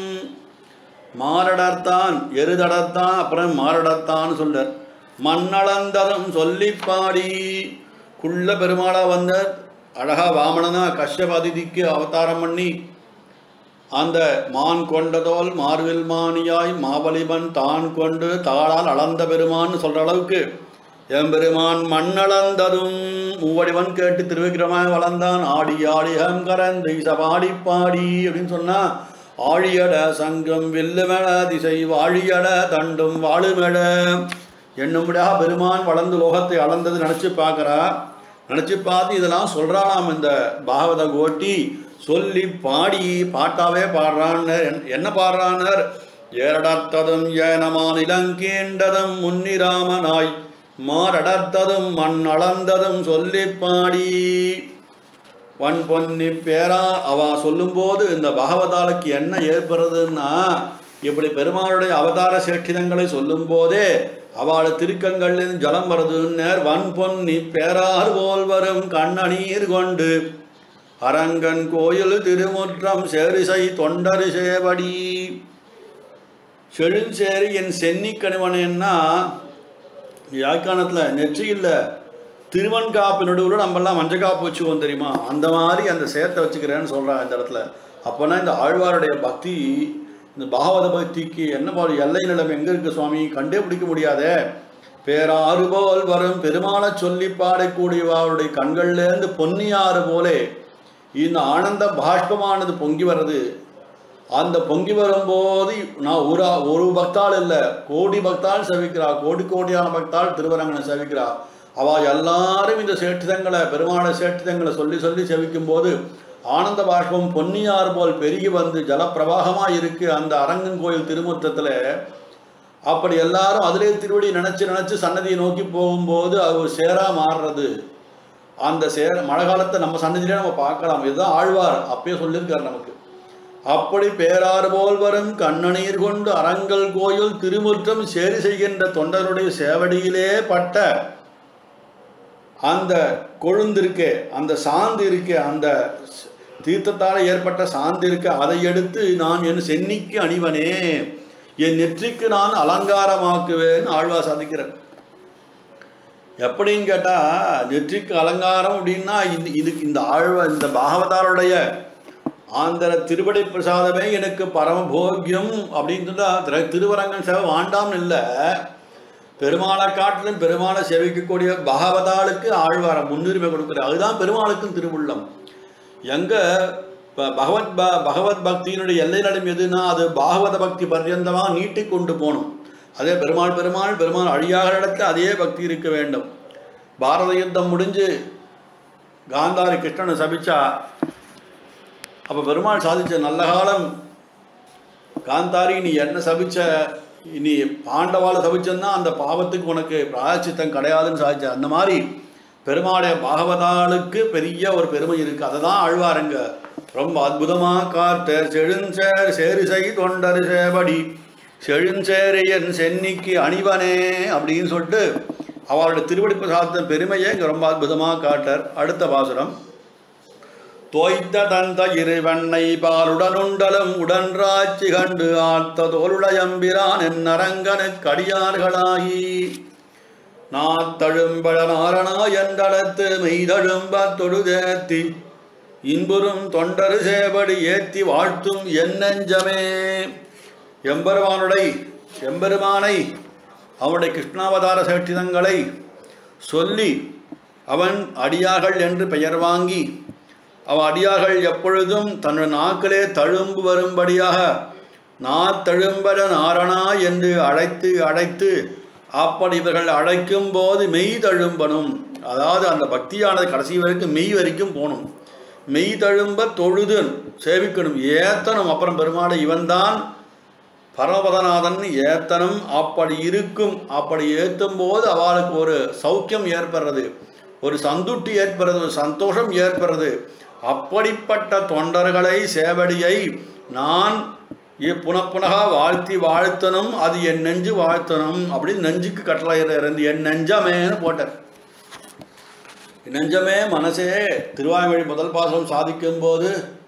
மாரடர்த்தான் எருதடத்தான் அப்புறம் மாரடத்தான் சொல்றார். மண்ணளந்ததும் சொல்லி பாடி குள்ள பெருமாளா வந்த அழகா வாமனனா கஷ்யப அதிதிக்கு அவதாரம் பண்ணி அந்த மான் கொண்டதோல் மார்வில் மானியாய் மாபலிபன் தான் கொண்டு தாளால் அளந்த பெருமான்னு சொல்ற அளவுக்கு எம்பெருமான் மண்ணளந்ததும் மூவடிவன் கேட்டு திருவிக்கிரமாய் வளர்ந்தான். ஆடி ஆடிகம் கரந்தை சபாடி பாடி அப்படின்னு சொன்னா ஆழியட சங்கம் வெல்லுமெட திசை வாழியட தண்டும் வாழுமெட என்னும்படியாக பெருமான் வளர்ந்து லோகத்தை அளந்தது நினச்சி பார்க்குறா. நினச்சி பார்த்து இதெல்லாம் சொல்கிறானாம் இந்த பாகவத கோட்டி. சொல்லி பாடி பாட்டாவே பாடுறான்னர். என்ன பாடுறான்னர்? ஏரடர்த்ததும் ஏனமான் இலங்கேண்டதும் முன்னிராமனாய் மாரடர்த்ததும் மண் அளந்ததும் சொல்லி பாடி வன் பொன்னி பேரா அவ சொல்லும்போது இந்த பாகவதாளுக்கு என்ன ஏற்படுறதுன்னா இப்படி பெருமாளுடைய அவதார சேட்சிதங்களை சொல்லும் போதே அவள் திருக்கண்களில் ஜலம் வருதுன்னர். வன் பொன்னி பேரார் போல் வரும் கண்ணநீர் கொண்டு அரங்கன் கோயில் திருமுற்றம் சேரிசை தொண்டரு சேவடி செழுஞ்சேரி என் சென்னி கணிவனேன்னா யாழ்ப்பாணத்தில் நெற்றி இல்லை திருவன்காப்பு நடுவில் நம்மளாம் மஞ்சள் காப்பு வச்சுக்குவோம் தெரியுமா, அந்த மாதிரி அந்த சேர்த்தை வச்சுக்கிறேன்னு சொல்கிறாங்க இந்த இடத்துல. அப்போனா இந்த ஆழ்வாருடைய பக்தி இந்த பாகவத பக்திக்கு என்ன பாடு எல்லை நிலம் எங்கே இருக்குது சுவாமி கண்டே பிடிக்க முடியாதே. பேராறு போல் வரும் பெருமாளை சொல்லி பாடக்கூடியவருடைய கண்கள்லேருந்து பொன்னியாறு போலே இந்த ஆனந்த பாஷ்பமானது பொங்கி வர்றது. அந்த பொங்கி வரும்போது நான் ஒரு ஒரு பக்தாள் இல்லை கோடி பக்தாள் செவிக்கிறா, கோடி கோடியான பக்தாள் திருவரங்கனை செவிக்கிறா. அவள் எல்லாரும் இந்த சேட்டுதங்களை பெருமாளை சேட்டுதங்களை சொல்லி சொல்லி செவிக்கும் போது ஆனந்த பாஷ்பம் பொன்னியாறு போல் பெருகி வந்து ஜலப்பிரவாகமாக இருக்குது அந்த அரங்கன் கோயில் திருமுற்றத்தில். அப்படி எல்லாரும் அதிலே திருவடி நினச்சி நினச்சி சன்னதியை நோக்கி போகும்போது அது ஒரு சேராக மாறுறது. அந்த சேர மழை காலத்தை நம்ம சன்னதியிலே நம்ம பார்க்கலாம். இதுதான் ஆழ்வார் அப்பயே சொல்லியிருக்கார் நமக்கு. அப்படி பேராறு போல் வரும் கண்ணநீர் கொண்டு அரங்கல் கோயில் திருமுற்றம் சேரி செய்கின்ற தொண்டருடைய சேவடியிலே பட்ட அந்த கொழுந்து இருக்கே அந்த சாந்து இருக்கே அந்த தீர்த்தத்தால் ஏற்பட்ட சாந்து இருக்க அதை எடுத்து நான் என் சென்னிக்கு அணிவனே என் நெற்றிக்கு நான் அலங்காரமாக்குவேன்னு ஆழ்வார் சாதிக்கிறேன். எப்படின்னு கேட்டால் நெற்றிக்கு அலங்காரம் அப்படின்னா இது இதுக்கு இந்த ஆழ்வா இந்த பாகவதாருடைய ஆந்திர திருவடி பிரசாதமே எனக்கு பரமபோக்கியம் அப்படின்னு சொன்னால் திருவரங்கன் சேவை வாண்டாம்னு இல்லை. பெருமாளை காட்டிலும் பெருமாளை சேவிக்கக்கூடிய பாகவதாளுக்கு ஆழ்வார முன்னுரிமை கொடுக்குறார். அதுதான் பெருமாளுக்கும் திருவுள்ளம். எங்கே பகவத் ப பகவத் பக்தியினுடைய எல்லை நடம் எதுனா அது பாகவத பக்தி பர்யந்தமாக நீட்டி கொண்டு போகணும். அதே பெருமாள் பெருமாள் பெருமாள் அழியாத இடத்துல அதே பக்தி இருக்க வேண்டும். பாரத யுத்தம் முடிஞ்சு காந்தாரி கிருஷ்ணனை சபிச்சா அப்போ பெருமாள் சாதிச்ச நல்ல காலம் காந்தாரி நீ என்ன சபிச்ச இனி பாண்டவால தவிச்சன்னா அந்த பாவத்துக்கு உனக்கு பிராயச்சித்தம் கிடையாதுன்னு சாதிச்ச அந்த மாதிரி பெருமாளுடைய பாகவதாளுக்கு பெரிய ஒரு பெருமை இருக்குது. அதை தான் ஆழ்வாருங்க ரொம்ப அற்புதமாக கார்த்தர் செழுஞ்சேர் சேரிசை தொண்டர் சேவடி செழுஞ்சேரியன் சென்னிக்கு அணிவனே அப்படின்னு சொல்லிட்டு அவருடைய திருவடி பிரசாதத்தின் பெருமையை இங்கே ரொம்ப அற்புதமாக காட்டார். அடுத்த பாசுரம். தோய்த்த தந்த இருவெண்ணை பாலுடனுண்டலும் உடன்றாட்சி கண்டு ஆர்த்த தோளுடையம்பிரான் என் அரங்கனு கடியார்களாகி நாத்தழும்பட நாரணா என்றடத்து மெய்தழும்ப தொழுதேத்தி இன்புறும் தொண்டரு சேவடி ஏத்தி வாழ்த்தும் என் நெஞ்சமே. எம்பெருமானுடைய எம்பெருமானை அவனுடைய கிருஷ்ணாவதார சேட்டிதங்களை சொல்லி அவன் அடியார்கள் என்று பெயர் வாங்கி அவ அடியார்கள் எப்பொழுதும் தன் நாக்கிலே தழும்பு வரும்படியாக நாத்தழும்பட நாரணா என்று அழைத்து அழைத்து அப்படி இவர்கள் அழைக்கும் போது மெய் தழும்பனும், அதாவது அந்த பக்தியானது கடைசி வரைக்கும் மெய் வரைக்கும் போகணும். மெய் தழும்ப தொழுது சேவிக்கணும், ஏத்தனும். அப்புறம் பெருமாளை இவன்தான் பரமபதநாதன் ஏத்தனும். அப்படி இருக்கும். அப்படி ஏற்றும் போது அவளுக்கு ஒரு சௌக்கியம் ஏற்படுறது, ஒரு சந்துட்டி ஏற்படுறது, ஒரு சந்தோஷம் ஏற்படுறது. அப்படிப்பட்ட தொண்டர்களை சேவடியை நான் புனப்புனகா வாழ்த்தி வாழ்த்தனும், அது என் நெஞ்சு வாழ்த்தனும் அப்படின்னு நெஞ்சுக்கு கட்டளை இருந்து என் நெஞ்சமேன்னு போட்டார். நெஞ்சமே மனசே திருவாய்மொழி முதல் பாசம் சாதிக்கும் போது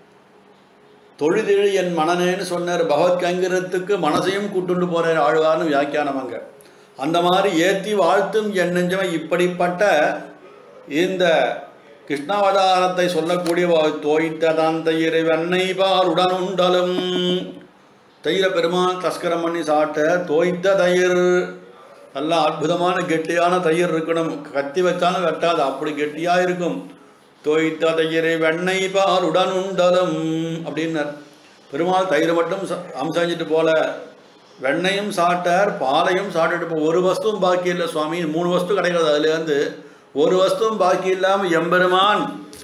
தொழுதிழி என் மனநேன்னு சொன்னார். பகவத் கைங்கரத்துக்கு மனசையும் கூட்டுண்டு போறார் ஆழ்வார்னு வியாக்கியானம் அங்க. அந்த மாதிரி ஏற்றி வாழ்த்தும் என் நெஞ்சமே. இப்படிப்பட்ட இந்த கிருஷ்ணாவதாரத்தை சொல்லக்கூடிய தோய்த்ததான் தயிர் வெண்ணை பால் உடனுண்டலும், தயிர பெருமாள் தஸ்கரம் பண்ணி சாப்பிட்ட தோய்த்த தயிர், நல்லா அற்புதமான கெட்டியான தயிர் இருக்கணும். கத்தி வச்சாலும் வெட்டாது, அப்படி கெட்டியாக இருக்கும். தோய்த்த தயிர் வெண்ணெய் பால் உடனுண்டலும் அப்படின்னார். பெருமாள் தயிர் மட்டும் அம்சஞ்சிட்டு போல வெண்ணையும் சாப்பிட்டார், பாலையும் சாப்பிட்டுட்டு போ. ஒரு வஸ்துவும் பாக்கி இல்லை சுவாமி, மூணு வஸ்து கிடைக்கிறது. அதுலேருந்து ஒரு வஸ்துவும் பாக்கி இல்லாமல் எம்பெருமான்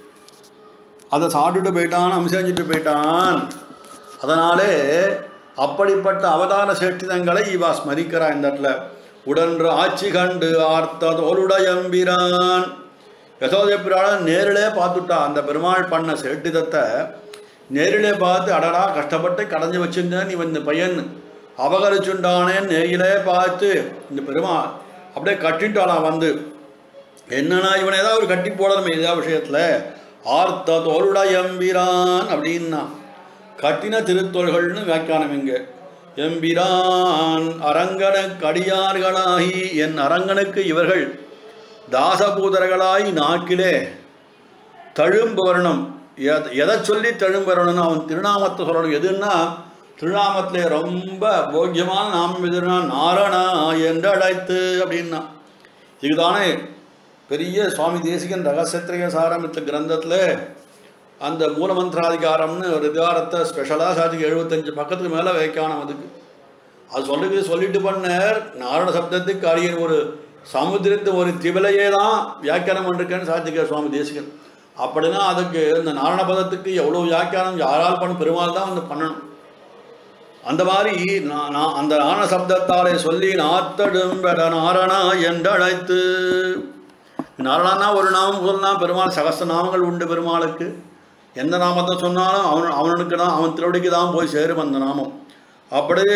அதை சாப்பிட்டுட்டு போயிட்டான், அம்சஞ்சிட்டு போயிட்டான். அதனாலே அப்படிப்பட்ட அவதார சேட்டிதங்களை இவா ஸ்மரிக்கிறா இந்த இடத்துல. உடன்று ஆட்சி கண்டு ஆர்த்த தோளுடையம்பிரான், யசோதை பிரான் நேரிலே பார்த்துட்டா. அந்த பெருமாள் பண்ண சேட்டிதத்தை நேரிலே பார்த்து அடடா கஷ்டப்பட்டு கடைஞ்சி வச்சுருந்தேன் இவன் இந்த பையன் அபகரிச்சுண்டானேன்னு நேரிலே பார்த்து இந்த பெருமாள் அப்படியே கட்டிட்டாளாம். வந்து என்னன்னா இவனை ஏதாவது ஒரு கட்டி போடணுமே இதா விஷயத்தில். ஆர்த்த தோளுடையம்பிரான் அப்படின்னா கட்டின திருத்தோள்கள்னு வியாக்கியானம் இங்கே. எம்பிரான் அரங்கனுக்கு அடியார்களாகி, என் அரங்கனுக்கு இவர்கள் தாசபூதர்களாய் நாக்கிலே தழும்பு வரணும். எதை சொல்லி தழும்பு வரணும்னு அவன் திருநாமத்தை சொல்லணும். எதுன்னா திருநாமத்திலே ரொம்ப போக்கியமான நாமம் எதுனா நாரணா என்று அழைத்து அப்படின்னா. இதுதானே பெரிய சுவாமி தேசிகன் ரகசியத்திரிய சாரமித்த கிரந்தத்தில் அந்த மூலமந்திராதிகாரம்னு ஒரு அதிகாரத்தை ஸ்பெஷலாக சாதிக்கு எழுபத்தஞ்சு பக்கத்துக்கு மேலே வைக்கானம். அதுக்கு அது சொல்லிட்டு சொல்லிட்டு பண்ணார். நாரண சப்தத்துக்கு அரியன் ஒரு சமுத்திரத்து ஒரு திவலையே தான் வியாக்கியானம் பண்ணிருக்கேன்னு சாதிக்க சுவாமி தேசிகன். அப்படின்னா அதுக்கு இந்த நாரண பதத்துக்கு எவ்வளோ வியாக்கியானம் யாரால் பண்ண, பெருமாள் தான் வந்து பண்ணணும். அந்த மாதிரி நான் அந்த நாரண சப்தத்தாலே சொல்லி நாத்தடும் நாரணா என்று அழைத்து. நாரணான்னா ஒரு நாமம் சொல்லலாம், பெருமாள் சகஸ்ர நாமங்கள் உண்டு பெருமாளுக்கு. எந்த நாமத்தை சொன்னாலும் அவன் அவனுக்கு தான், அவன் திருவடிக்கு தான் போய் சேரும் அந்த நாமம். அப்படியே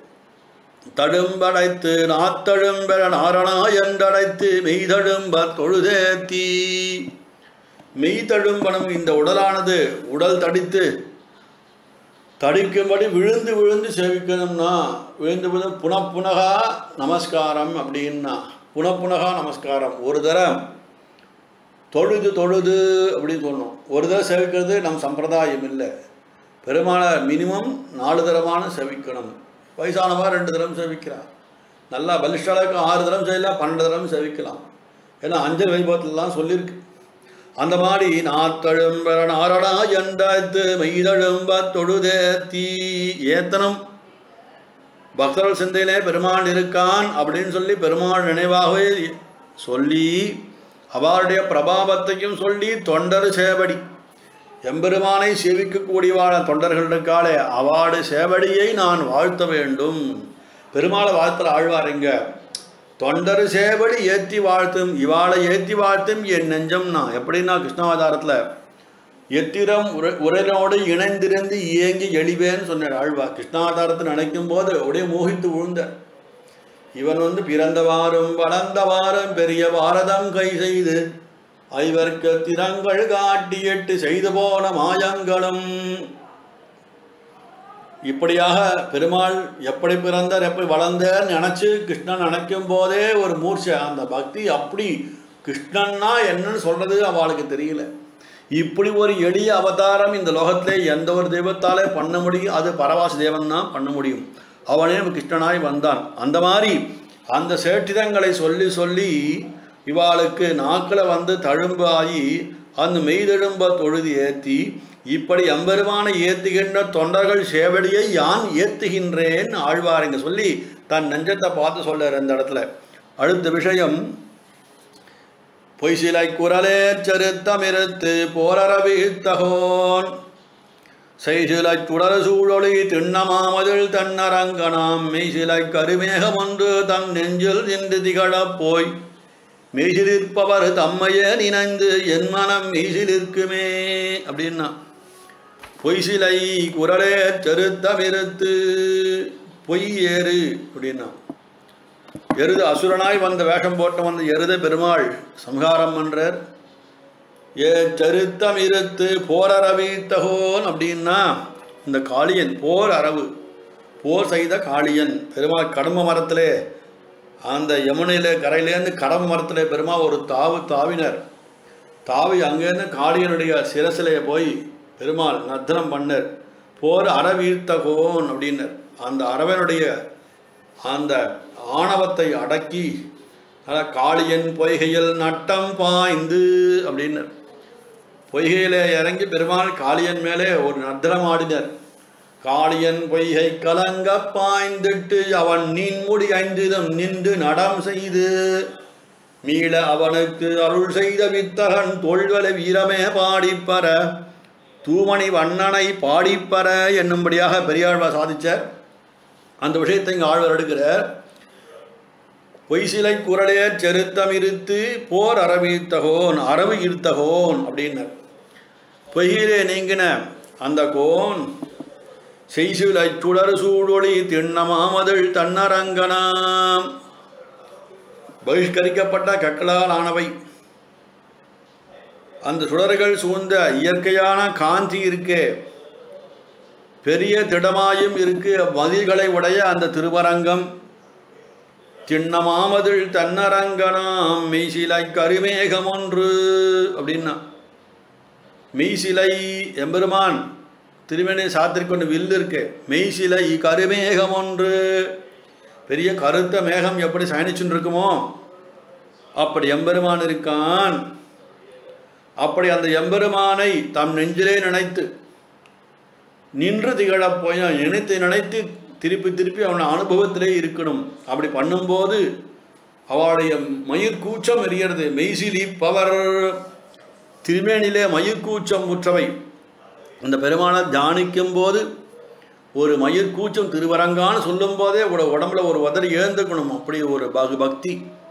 தழும்படைத்து நாத்தழும்பெற நாரணா என்றடைத்து மெய்தழும்ப தொழுதேத்தி. மெய்தழும்பனும் இந்த உடலானது உடல் தடித்து தடிக்கும்படி விழுந்து விழுந்து சேவிக்கணும்னா விழுந்து விழுந்து புனப்புனகா நமஸ்காரம் அப்படின்னா புனப்புனகா நமஸ்காரம். ஒரு தரம் தொழுது தொழுது அப்படின்னு சொல்லணும். ஒரு தரம் சேவிக்கிறது நம் சம்பிரதாயம் இல்லை. பெருமாளை மினிமம் நாலு தரமான சேவிக்கணும். வயசானவா ரெண்டு தரம் சேவிக்கிறார். நல்லா பலிஷ்டாளுக்கு ஆறு தரம் செய்யலாம், பன்னெண்டு தரம் சேவிக்கலாம். ஏன்னா அஞ்சல் வைபவத்திலாம் சொல்லியிருக்கு. அந்த மாதிரி நாத்தழும்பர நாரணா என்றாய்த்து மெய்தழும்ப தொழுதேத்தி. ஏத்தனம் பக்தர்கள் சிந்தையிலே பெருமாள் இருக்கான் அப்படின்னு சொல்லி பெருமாள் நினைவாகவே சொல்லி அவருடைய பிரபாவத்தையும் சொல்லி தொண்டர் சேவடி எம்பெருமானை சேவிக்கக்கூடியவான தொண்டர்கள் இருக்காளே அவாடு சேவடியை நான் வாழ்த்த வேண்டும். பெருமாளை வாழ்த்துல ஆழ்வாருங்க. தொண்டரு சேவடி ஏற்றி வாழ்த்தும் இவாளை ஏற்றி வாழ்த்தும் என் நெஞ்சம்னா எப்படின்னா கிருஷ்ணாவதாரத்தில் எத்திரம் உர உரனோடு இணைந்திருந்து இயங்கி எழிவேன்னு சொன்னார் ஆழ்வார். கிருஷ்ணாவதாரத்தை நினைக்கும் போது அப்படியே மோகித்து விழுந்தார். இவன் வந்து பிறந்தவாறும் வளர்ந்தவாறும் பெரிய பாரதம் கை செய்து ஐவர்க்கு திறங்கள் காட்டி எட்டு செய்து போன மாயங்களும். இப்படியாக பெருமாள் எப்படி பிறந்தார் எப்படி வளர்ந்தார் நினச்சி கிருஷ்ணன் நினைக்கும் போதே ஒரு மூர்ச்சை. அந்த பக்தி அப்படி கிருஷ்ணன்னா என்னன்னு சொல்கிறது அவளுக்கு தெரியல. இப்படி ஒரு எளிய அவதாரம் இந்த லோகத்திலே எந்த ஒரு தெய்வத்தாலே பண்ண முடியும்? அது பரவாசி தேவன் தான் பண்ண முடியும். அவனே கிருஷ்ணனாய் வந்தான். அந்த மாதிரி அந்த சேட்டிதங்களை சொல்லி சொல்லி இவாளுக்கு நாக்கில் வந்து தழும்பாகி அந்த மெய்தெழும்ப தொழுது ஏற்றி இப்படி எம்பெருமானை ஏற்றுகின்ற தொண்டர்கள் சேவடியை யான் ஏற்றுகின்றேன் ஆழ்வாருங்க சொல்லி தன் நெஞ்சத்தை பார்த்து சொல்றார் இந்த இடத்துல. அடுத்த விஷயம் பொய்சிலை குரலே சருத்தமிருத்து போரரவித்தகோன் செய்சிலை சுடர் சூழொளி திண்ணமாமதில் தன்னரங்கனாம் மெய்சிலை கருமேகம் ஒன்று தன் நெஞ்சில் நின்று திகழப் போய் மெய்சிலிருப்பவர் தம்மையே நினைந்து என் மனம் மெய்சிலிருக்குமே அப்படின்னா பொய்சிலை குரலே சருத்தமிருத்து பொய் ஏறு அப்படின்னா எருது அசுரனாய் வந்த வேஷம் போட்ட வந்த எருத பெருமாள் சம்ஹாரம் பண்றார். ஏ சருத்தம் இருத்து போர் அரவித்தகோன் அப்படின்னா இந்த காளியன் போர் அரவு போர் செய்த காளியன் பெருமாள் கடம்ப மரத்திலே அந்த யமுனையில கரையிலேருந்து கடம்ப மரத்திலே பெருமாள் ஒரு தாவு தாவினர். தாவி அங்கேருந்து காளியனுடைய சிரசிலே போய் பெருமாள் நர்த்தனம் பண்ணர். போர் அரவீர்த்தகோன் அப்படின்னர். அந்த அரவனுடைய அந்த ஆணவத்தை அடக்கி காளியன் பொய்கையில் நட்டம் பாய்ந்து அப்படின்னர். பொய்கையிலே இறங்கி பெருமாள் காளியன் மேலே ஒரு நர்த்தனம் ஆடினர். காளியன் பொய்கை கலங்க பாய்ந்துட்டு அவன் நின்முடி ஐந்திதம் நின்று நடம் செய்து மீள அவனுக்கு அருள் செய்த வித்தகன் தோள்வலை வீரமே பாடிப்பற தூமணி வண்ணனை பாடிப்பற என்னும்படியாக பெரியாழ்வார் சாதிச்சார். அந்த விஷயத்தை இங்கே ஆழ்வார் எடுக்கிறார். பொய்சிலை குரலே செருத்தமிருத்து போர் அரவீர்த்தகோன் அரவு ஈர்த்தகோன் அப்படின்னார். பொய்யிலே நீங்கின அந்த கோன் செய்சிலை சுடர் சூடொளி திண்ணமாமதில் தன்னரங்கனாம் பகிஷ்கரிக்கப்பட்ட கற்களால் ஆனவை அந்த சுடர்கள் சூழ்ந்த இயற்கையான காந்தி இருக்கே பெரிய திடமாயும் இருக்கு மதில்களை உடைய அந்த திருவரங்கம் திண்ணமாமதில் தன்னரங்கனாம் மெய்சிலை கருமேகம் ஒன்று அப்படின்னா மெய்சிலை எம்பெருமான் திருமணி சாத்திரிக்கொண்டு வில்லு இருக்கு. மெய்சிலை கருமேகம் ஒன்று பெரிய கருத்த மேகம் எப்படி சயனிச்சுன்னு இருக்குமோ அப்படி எம்பெருமான் இருக்கான். அப்படி அந்த எம்பெருமானை தம் நெஞ்சிலே நினைத்து நின்று திகழப் போய் நினைத்து நினைத்து திருப்பி திருப்பி அவன் அனுபவத்திலே இருக்கணும். அப்படி பண்ணும்போது அவளுடைய மயிர்கூச்சம் எரியறது. மெய்சிலி பவர் திருமேனிலே மயிர்கூச்சம் முற்றவை அந்த பெருமானை தியானிக்கும் போது ஒரு மயிர்கூச்சம் திருவரங்கான்னு சொல்லும் போதே உடம்புல ஒரு உதறி எழுந்துக்கணும். அப்படி ஒரு பகு பக்தி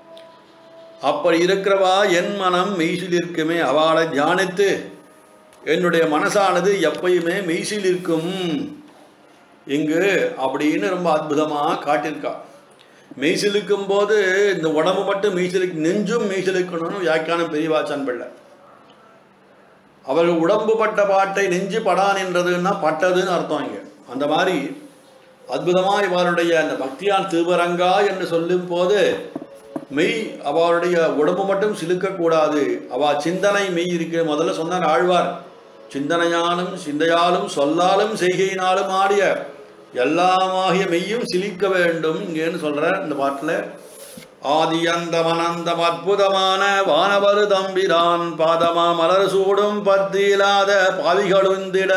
அப்படி இருக்கிறவா என் மனம் மெய்சில் இருக்குமே அவளை தியானித்து என்னுடைய மனசானது எப்பயுமே மெய்சில் இருக்கும் இங்கு அப்படின்னு ரொம்ப அற்புதமாக காட்டியிருக்கா. மெய்சிலுக்கும் போது இந்த உடம்பு மட்டும் மெய்சிலுக்கு நெஞ்சும் மெய்சிலுக்கணும்னு வியாக்கியானம் பெரியவாச்சான் பிள்ளை. அவர்கள் உடம்பு பட்ட பாட்டை நெஞ்சு படான் என்றதுன்னா பட்டதுன்னு அர்த்தம் இங்கே. அந்த மாதிரி அற்புதமாக இவருடைய அந்த பக்தியான் திருவரங்கா என்று சொல்லும் போது மெய் அவளுடைய உடம்பு மட்டும் சிலுக்கக்கூடாது. அவள் சிந்தனை மெய் இருக்கு. முதல்ல சொன்னார் ஆழ்வார் சிந்தனையாலும் சிந்தையாலும் சொல்லாலும் செய்கையினாலும் ஆடிய எல்லாமாகிய மெய்யும் சிலிக்க வேண்டும் இங்கேன்னு சொல்கிறார் இந்த பாட்டில். ஆதி அந்தம் அனந்தம் அற்புதமான வானவரு தம்பிரான் பாதமா மலர் சூடும் பத்தியிலாத பாவிகளுந்திட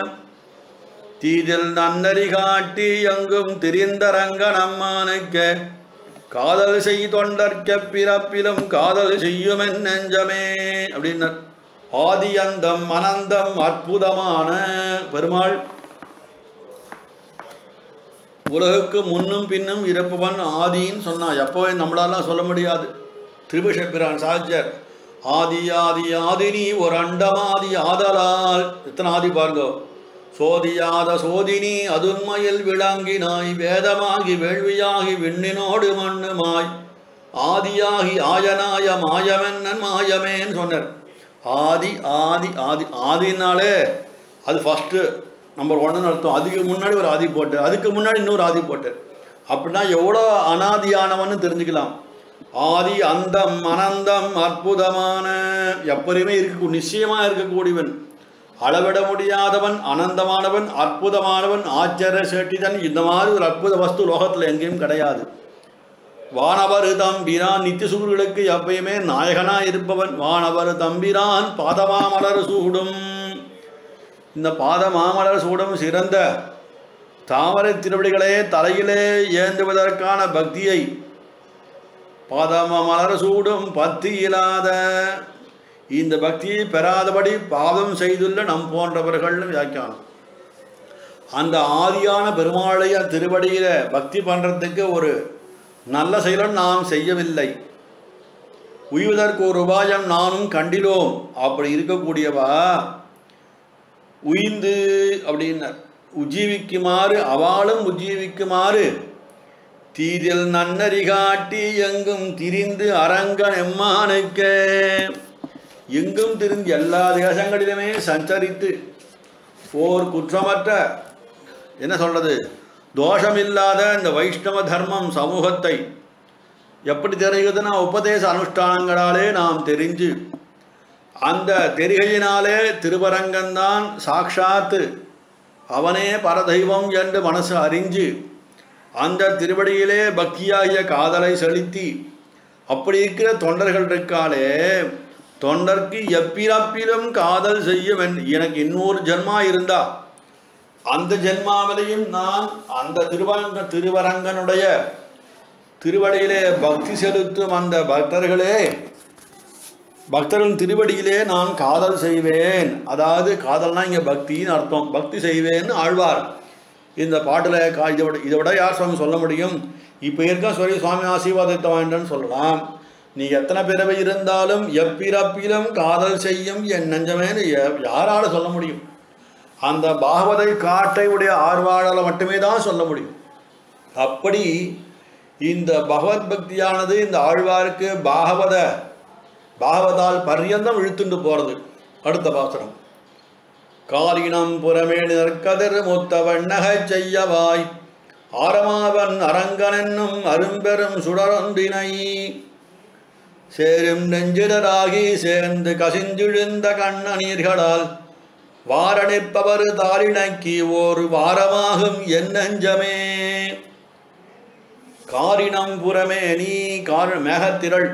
தீதில் நன்னறி காட்டி எங்கும் திரிந்தரங்க நம்மானுக்க காதல் செய் தொண்டர்க்க பிறப்பிலும் காதல் செய்யுமென் நெஞ்சமே அப்படின்னார். ஆதி அந்தம் அனந்தம் அற்புதமான பெருமாள் உலகுக்கு முன்னும் பின்னும் இருப்பவன் ஆதின்னு சொன்னான். எப்போவே நம்மளாலாம் சொல்ல முடியாது. திரிபுஷப்பிரான் சாஜர் ஆதி ஆதி ஆதினி ஒரு அண்டமாதி ஆதலால். எத்தனை ஆதி பாருங்க. சோதியாத சோதினி அதுன்மையில் விளங்கினாய் வேதமாகி வேள்வியாகி விண்ணினோடு மண்ணுமாய் ஆதியாகி ஆயனாய மாயமென்னன் மாயமேன்னு சொன்னார். ஆதி ஆதி ஆதி ஆதினாலே அது ஃபஸ்ட்டு நம்பர் ஒன்னு அர்த்தம். அதுக்கு முன்னாடி ஒரு ஆதி போட்டார், அதுக்கு முன்னாடி இன்னொரு ஆதி போட்டார். அப்படின்னா எவ்வளோ அனாதியானவன்னு தெரிஞ்சுக்கலாம். ஆதி அந்தம் அனந்தம் அற்புதமான எப்பயுமே இருக்க நிச்சயமாக இருக்கக்கூடியவன், அளவிட முடியாதவன், அனந்தமானவன், அற்புதமானவன், ஆச்சரிய சேட்டிதன். இந்த மாதிரி ஒரு அற்புத வஸ்து லோகத்தில் எங்கேயும் கிடையாது. வானவர் தம்பிரான் நித்தியசூர்களுக்கு எப்பயுமே நாயகனாக இருப்பவன். வானவர் தம்பிரான் பாதமாமலர் சூடும். இந்த பாதமாமலர் சூடும் சிறந்த தாமரை திருவடிகளே தலையிலே ஏந்துவதற்கான பக்தியை பாதமலர் சூடும் பக்தி இல்லாத இந்த பக்தியை பெறாதபடி பாவம் செய்துள்ள நம் போன்றவர்கள் வியாக்கியானம். அந்த ஆதியான பெருமாளைய திருவடியில பக்தி பண்ணுறதுக்கு ஒரு நல்ல செயலும் நாம் செய்யவில்லை. உய்வதற்கு ஒரு உபாயம் நானும் கண்டிலோம். அப்படி இருக்கக்கூடியவா உயிர்ந்து அப்படின்னார். உஜ்ஜீவிக்குமாறு அவளும் உஜ்ஜீவிக்குமாறு தீதில் நன்னறி காட்டி எங்கும் திரிந்து அரங்கன் எம்மானுக்கே. எங்கும் திரிந்து எல்லா தேசங்களிலுமே சஞ்சரித்து ஓர் குற்றமற்ற என்ன சொல்றது தோஷமில்லாத இந்த வைஷ்ணவ தர்மம் சமூகத்தை எப்படி தெரிகிறதுனா உபதேச அனுஷ்டானங்களாலே நாம் தெரிஞ்சு அந்த தெரிகையினாலே திருவரங்கந்தான் சாட்சாத்து அவனே பரதெய்வம் என்று மனசு அறிஞ்சு அந்த திருவடியிலே பக்தியாகிய காதலை செலுத்தி அப்படி இருக்கிற தொண்டர்கள் இருக்காலே தொண்டர்க்கு எப்பிறப்பிலும் காதல் செய்ய வேண்டும். எனக்கு இன்னொரு ஜென்மா இருந்தா அந்த ஜென்மாவிலையும் நான் அந்த திருவரங்க திருவரங்கனுடைய திருவடியிலே பக்தி செலுத்தும் அந்த பக்தர்களே பக்தர்களின் திருவடியிலே நான் காதல் செய்வேன். அதாவது காதல்னா இங்கே பக்தின்னு அர்த்தம். பக்தி செய்வேன்னு ஆழ்வார் இந்த பாட்டில் கா இதை விட இதை விட யார் சுவாமி சொல்ல முடியும்? இப்போ இருக்க சொல்லி சுவாமி ஆசீர்வாதத்தை வேண்டன்னு சொல்லலாம். நீ எத்தனை பிறவை இருந்தாலும் எப்பிறப்பிலும் காதல் செய்யும் என் நெஞ்சமேன்னு யாரால் சொல்ல முடியும்? அந்த பாகவதை காட்டை உடைய ஆர்வாளால் மட்டுமே தான் சொல்ல முடியும். அப்படி இந்த பகவத் பக்தியானது இந்த ஆழ்வாருக்கு பாகவத பாகவதால் பர்யந்தம் இழுத்துண்டு போகிறது. அடுத்த பாசுரம். காரினம் புறமே நிற்கதிர் முத்தவண்ணகை செய்யவாய் ஆரமாவன் அரங்கனென்னும் அரும்பெரும் சுடரொன்றினை சேரும் நெஞ்சிடராகி சேர்ந்து கசிஞ்சிழுந்த கண்ணநீர்களால் வாரணிப்பவர் தாரிணைக்கு ஓர் வாரமாகும் என் நெஞ்சமே. காரினம் புறமே நீ கார் மேகத்திரள்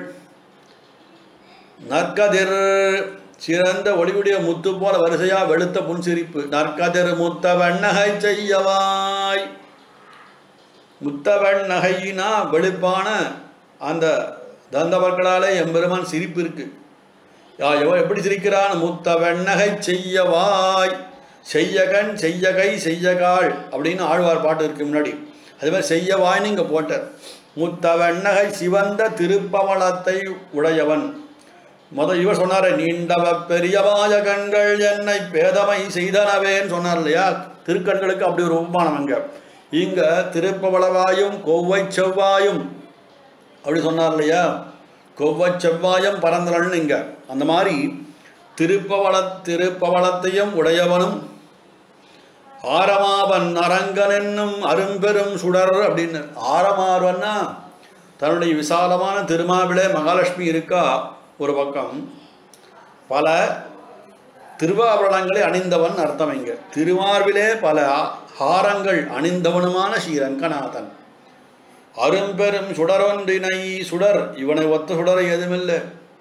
நற்கதிர் சிறந்த ஒளிவுடைய முத்து போல வரிசையா வெளுத்த புன்சிரிப்பு. நற்கதிர் முத்தவண்ணகை செய்யவாய். முத்தவண்ணகையினா வெளுப்பான அந்த தந்தவர்களாலே எம்பெருமான் சிரிப்பு இருக்கு. யா எவன் எப்படி சிரிக்கிறான்? முத்தவண்ணகை செய்யவாய். செய்யகன் செய்யகை செய்யகாள் அப்படின்னு ஆழ்வார் பாட்டு இருக்கு முன்னாடி. அதே மாதிரி செய்யவாய்னு இங்கே போட்டார். முத்தவண்ணகை சிவந்த திருப்பவளத்தை உடையவன். முதல் இவர் சொன்னார் நீண்டவ பெரியவாய கண்கள் என்னை பேதமை செய்தனவேன்னு சொன்னார் இல்லையா? திருக்கண்களுக்கு அப்படி ஒரு உபமானம் அங்கே. இங்கே திருப்பவளவாயும் கொவ்வை செவ்வாயும் அப்படி சொன்னார் இல்லையா? கொவ்வை செவ்வாயம் பரந்தலன்னு இங்கே அந்த மாதிரி திருப்பவள திருப்பவளத்தையும் உடையவனும் ஆரமாவன் அரங்கன் என்னும் அரும்பெரும் சுடர் அப்படின்னு. ஆரமாறுவன்னா தன்னுடைய விசாலமான திருமாவிலே மகாலட்சுமி இருக்கா ஒரு பக்கம், பல திருவாபரணங்களை அணிந்தவன் அர்த்தம். இங்கே திருமார்பிலே பல ஹாரங்கள் அணிந்தவனுமான ஸ்ரீரங்கநாதன். அரும்பெரும் சுடரொன்றினை சுடர் இவனை ஒத்த சுடர் எதுமில்லை.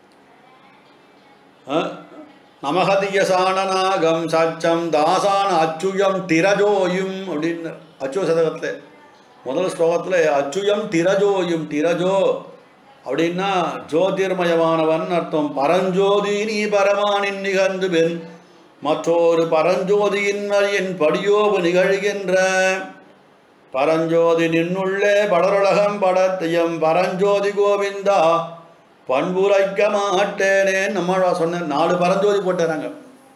நமகதிய சாணநாகம் சச்சம் தாசான அச்சுயம் திரஜோயும் அப்படின்னு அச்சு சதகத்தில் முதல் ஸ்லோகத்தில் அச்சுயம் திரஜோயும். திரஜோ அப்படின்னா ஜோதிர்மயமானவன் அர்த்தம். பரஞ்சோதி நீ பரமானின் நிகழ்ந்து பெண் மற்றொரு பரஞ்சோதியின் என் படியோவு நிகழ்கின்ற பரஞ்சோதி நின்னுள்ளே படருலகம் படத்தையும் பரஞ்சோதி கோவிந்தா பண்புரைக்க மாட்டேனே நம்ம சொன்ன நாலு பரஞ்சோதி போட்டுறாங்க.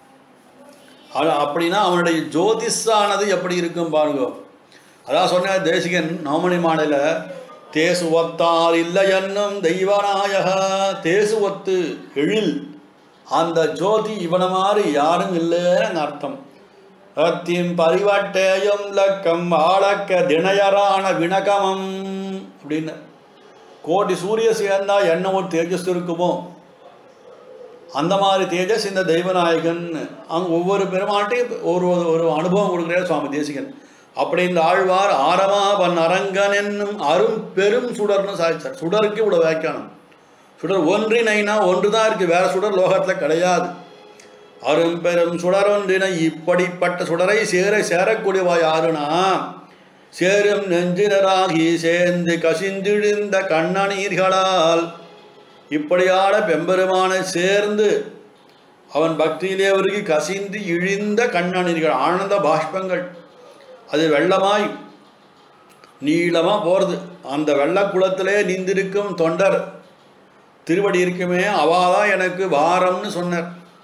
அப்படின்னா அவனுடைய ஜோதிஷானது எப்படி இருக்கும் பாருங்க. அதான் சொன்ன தேசிகன் நவமணி மாநில தேசுவத்தார் இல்லை என்னும் தெய்வநாயக தேசுவத்து எழில் அந்த ஜோதி இவனை மாதிரி யாரும் இல்லைன்னு அர்த்தம். ரத்தின் பரிவட்டேயும் லக்கம் ஆளக்க தினையரான வினகமம் அப்படின்னு கோடி சூரிய சேர்ந்தா என்ன ஒரு தேஜஸ் இருக்குமோ அந்த மாதிரி தேஜஸ் இந்த தெய்வநாயகன். அங்கே ஒவ்வொரு பெருமாட்டையும் ஒரு ஒரு அனுபவம் கொடுக்குறாரு சுவாமி தேசிகன். அப்படி இந்த ஆழ்வார் ஆரமாவன் அரங்கன் என்னும் அரும் பெரும் சுடர்னு சாதிச்சார். சுடருக்கு இவ்வளோ வியாக்கியானம். சுடர் ஒன்றினைனா ஒன்று தான் இருக்குது, வேற சுடர் லோகத்தில் கிடையாது. அரும் பெரும் சுடர் ஒன்றினை இப்படிப்பட்ட சுடரை சேர சேரக்கூடியவா யாருன்னா சேரும் நெஞ்சினராகி சேர்ந்து கசிந்திழிந்த கண்ணநீர்களால் இப்படியான பெம்பெருமானை சேர்ந்து அவன் பக்தியிலே அவருக்கு கசிந்து இழிந்த கண்ணநீர்கள் ஆனந்த பாஷ்பங்கள் அது வெள்ளமாய் நீளமாக போகிறது. அந்த வெள்ளக்குளத்திலே நீந்திருக்கும் தொண்டர் திருவடி இருக்குமே அவாதான் எனக்கு வாரம்னு சொன்னார்.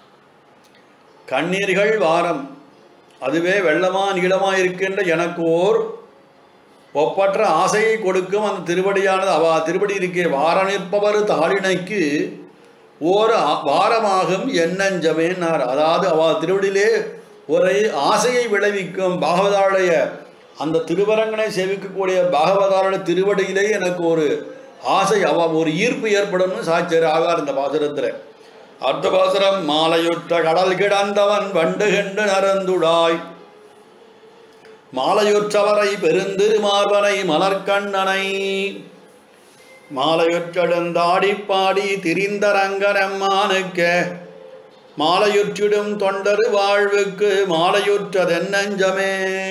கண்ணீர்கள் வாரம் அதுவே வெள்ளமாக நீளமாக இருக்கின்ற எனக்கு ஓர் ஒப்பற்ற ஆசையை கொடுக்கும் அந்த திருவடியானது அவா திருவடி இருக்கே வார நிற்பவர் தாளினைக்கு ஓர் வாரமாகும் எண்ணஞ்சமேன்னார். அதாவது அவா திருவடியிலே ஒரு ஆசையை விளைவிக்கும் பாகவதாருடைய அந்த திருவரங்கனை சேவிக்கக்கூடிய பாகவதாருடைய திருவடியிலே எனக்கு ஒரு ஆசை அவ ஒரு ஈர்ப்பு ஏற்படும்னு சாட்சியர் ஆகார் இந்த பாசுரத்தில். அடுத்த பாசுரம் மாலையுற்ற கடல் கிடந்தவன் வண்டு கண்டு நரந்துடாய் மாலையுற்றவரை பெருந்திருமார்பனை மலர்கண்ணனை மாலையுற்றெழுந்தாடி பாடி திரிந்தரங்கனம்மானுக்க மாலையுற்றிடும் தொண்டரு வாழ்வுக்கு மாலையுற்றதென்னஞ்சமே.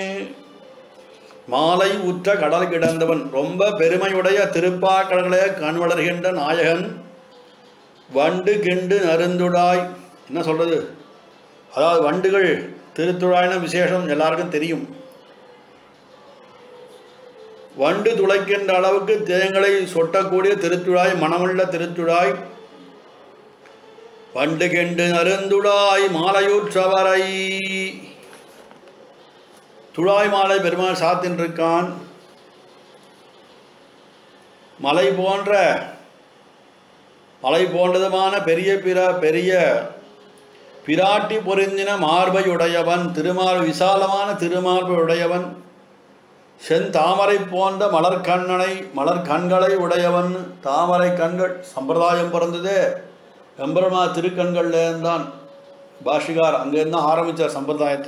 மாலை உற்ற கடல் கிடந்தவன் ரொம்ப பெருமையுடைய திருப்பாக்கடலே கண் வளர்கின்ற நாயகன் வண்டு கிண்டு நருந்துடாய். என்ன சொல்கிறது, அதாவது வண்டுகள் திருத்துழாயின விசேஷம் எல்லாருக்கும் தெரியும். வண்டு துளைக்கின்ற அளவுக்கு தேங்களை சொட்டக்கூடிய திருத்துழாய் மனமுள்ள திருத்துழாய் வண்டு கெண்டு நருந்துடாய் மாலையூற்றவரை. துழாய் மாலை பெருமாள் சாத்தின்றிருக்கான். மலை போன்ற மலை போன்றதுமான பெரிய பிற பெரிய பிராட்டி பொருந்தின மார்பையுடையவன் திருமார் விசாலமான திருமார்பை உடையவன் செந்தாமரை போன்ற மலர்கண்ணனை மலர்கண்களை உடையவன். தாமரை கண்கள் சம்பிரதாயம் பிறந்ததே எம்பெருமா திருக்கண்கள்லேருந்தான். பாஷிகார் அங்கேருந்து ஆரம்பித்தார் சம்பிரதாயத்தை.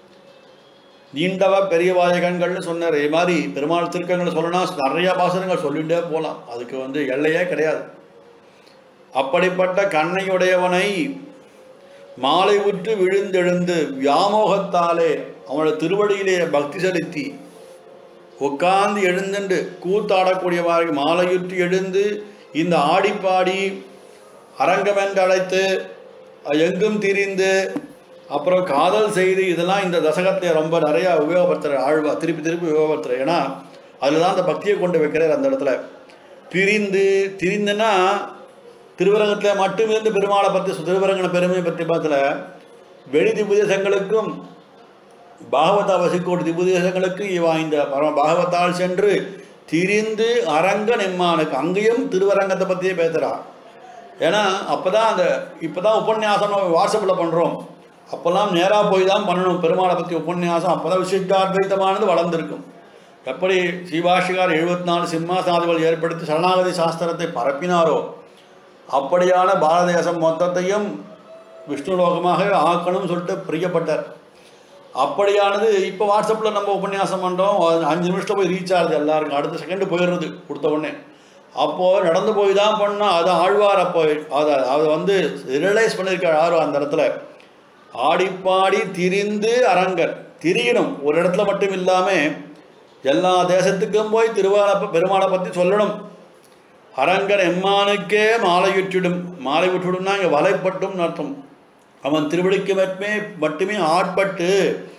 நீண்டவ பெரியவாய கண்கள்னு சொன்னார். இது மாதிரி பெருமாள் திருக்கண்கள் சொல்லணும்னா நிறையா பாசனங்கள் சொல்லிகிட்டே போகலாம், அதுக்கு வந்து எல்லையே கிடையாது. அப்படிப்பட்ட கண்ணையுடையவனை மாலை உற்று விழுந்தெழுந்து வியாமோகத்தாலே அவனோட திருவடியிலே பக்தி செலுத்தி உட்கார்ந்து எழுந்துண்டு கூத்தாடக்கூடியவாறு மாலையுற்று எழுந்து இந்த ஆடிப்பாடி அரங்கமென்று அழைத்து எங்கும் திரிந்து அப்புறம் காதல் செய்து இதெல்லாம் இந்த தசகத்தை ரொம்ப நிறையா உபயோகப்படுத்துகிற ஆழ்வா திருப்பி திருப்பி உபயோகப்படுத்துகிற. ஏன்னா அதில் தான் அந்த பக்தியை கொண்டு வைக்கிறார். அந்த இடத்துல பிரிந்து திரிந்துன்னா திருவரங்கத்தில் மட்டும் இருந்து பெருமாளை பற்றி திருவரங்கன பெருமையை பற்றி பார்த்துல வெளி திபுதேசங்களுக்கும் பாகவதா வசிக்கோடு திபுதேசங்களுக்கு இவா இந்த பரம பாகவத்தால் சென்று திரிந்து அரங்கன் எம்மானுக்கு அங்கேயும் திருவரங்கத்தை பற்றியே பேசுகிறா. ஏன்னா அப்போ தான் அந்த இப்போ தான் உபன்யாசம் வாட்ஸ்அப்பில் பண்ணுறோம், அப்போல்லாம் நேராக போய் தான் பண்ணணும் பெருமாளை பற்றி உபன்யாசம். அப்போ தான் விசிஷ்டாத்வைத்தமானது வளர்ந்துருக்கும். எப்படி ஸ்ரீபாஷிகார் எழுபத்தி நாலு சிம்மாசாதிகள் ஏற்படுத்தி சரணாகதி சாஸ்திரத்தை பரப்பினாரோ அப்படியான பாரத தேசம் மொத்தத்தையும் விஷ்ணுலோகமாக ஆக்கணும்னு சொல்லிட்டு பிரியப்பட்டார். அப்படியானது இப்போ வாட்ஸ்அப்பில் நம்ம உபன்யாசம் பண்ணுறோம், அஞ்சு நிமிஷத்தில் போய் ரீச் ஆகுது எல்லாருக்கும், அடுத்த செகண்டு போயிடுறது கொடுத்த உடனே. அப்போது நடந்து போய் தான் பண்ணால் அது ஆழ்வார் அப்போ அதை அதை வந்து ரியலைஸ் பண்ணியிருக்கார் யாரும் அந்த இடத்துல. ஆடிப்பாடி திரிந்து அரங்கன் திரியணும், ஒரு இடத்துல மட்டும் இல்லாமல் எல்லா தேசத்துக்கும் போய் திருவாரப்ப பெருமாளை பற்றி சொல்லணும். அரங்கன் எம்மானுக்கே மாலையுற்றிடும். மாலை விட்டுடும்னா இங்கே வலைப்பட்டும் அர்த்தம். அவன் திருவடிக்கு மட்டுமே மட்டுமே ஆட்பட்டு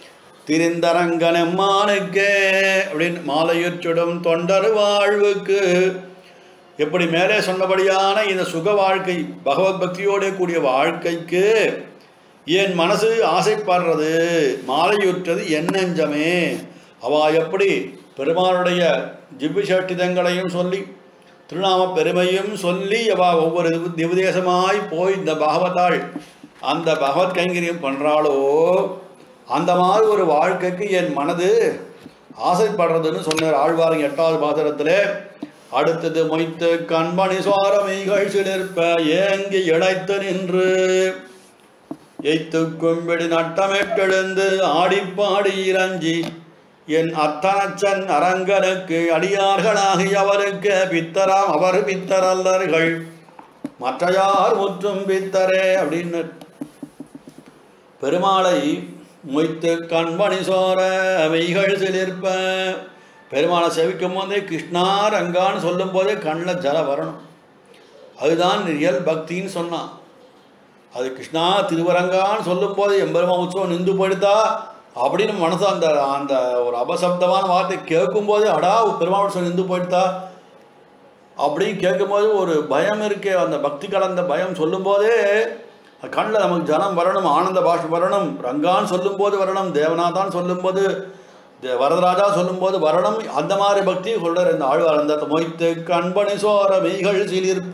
திரிந்தரங்கனம்மானுக்கே அப்படின்னு மாலையுச்சுடும் தொண்டர் வாழ்வுக்கு எப்படி மேலே சொன்னபடியான இந்த சுக வாழ்க்கை பகவத் பக்தியோட கூடிய வாழ்க்கைக்கு என் மனசு ஆசைப்படுறது மாலையுற்றது என் நெஞ்சமே. அவா எப்படி பெருமாளுடைய திவ்யசேஷ்டிதங்களையும் சொல்லி திருநாம பெருமையும் சொல்லி அவா ஒவ்வொரு திவ்தேசமாய் போய் இந்த பாகவதாள் அந்த பகவத் கைங்கரியம் பண்ணுறாளோ அந்த மாதிரி ஒரு வாழ்க்கைக்கு என் மனது ஆசைப்படுறதுன்னு சொன்னார் ஆழ்வார் எட்டாவது பாசரத்தில். அடுத்தது மொய்த்து கண்மணி சுவாரமைகள் சிலிர்ப்ப ஏங்கி இழைத்து நின்று எய்த்து கும்பிடி நட்டமிட்டெழுந்து ஆடிப்பாடி இறஞ்சி என் அத்தனச்சன் அரங்கனுக்கு அடியார்களாகி அவருக்கு பித்தராம் அவர் பித்தரல்லர்கள் மற்றையார் முற்றும் பித்தரே அப்படின்னு பெருமாளை மொய்த்து கண்மணி சோர மெய்கள் சிலிர்ப்ப பெருமாளை சேவிக்கும் போதே கிருஷ்ணா ரங்கான்னு சொல்லும் போதே கண்ணில் ஜல வரணும். அதுதான் ரியல் பக்தின்னு சொன்னான். அது கிருஷ்ணா திருவரங்கான்னு சொல்லும் போது எம்பெருமா உற்சவம் நின்று போயிடுதா அப்படின்னு மனசு அந்த அந்த ஒரு அபசப்தமான வார்த்தை கேட்கும் போதே அடா பெருமாள் உற்சவம் நின்று போயிடுதா அப்படின்னு கேட்கும்போது ஒரு பயம் இருக்கே. அந்த பக்தி கலந்த பயம் சொல்லும் போதே கண்ணில் நமக்கு ஜனம் வரணும், ஆனந்த பாஷம் வரணும். ரங்கான்னு சொல்லும் போது வரணும், தேவநாதான் சொல்லும் போது வரதராஜா சொல்லும் போது வரணும். அந்த மாதிரி பக்தி சொல்றார் இந்த ஆழ்வார். அந்த மொய்த்து கண்பணி சோர மெய்கள் சிலிர்ப்ப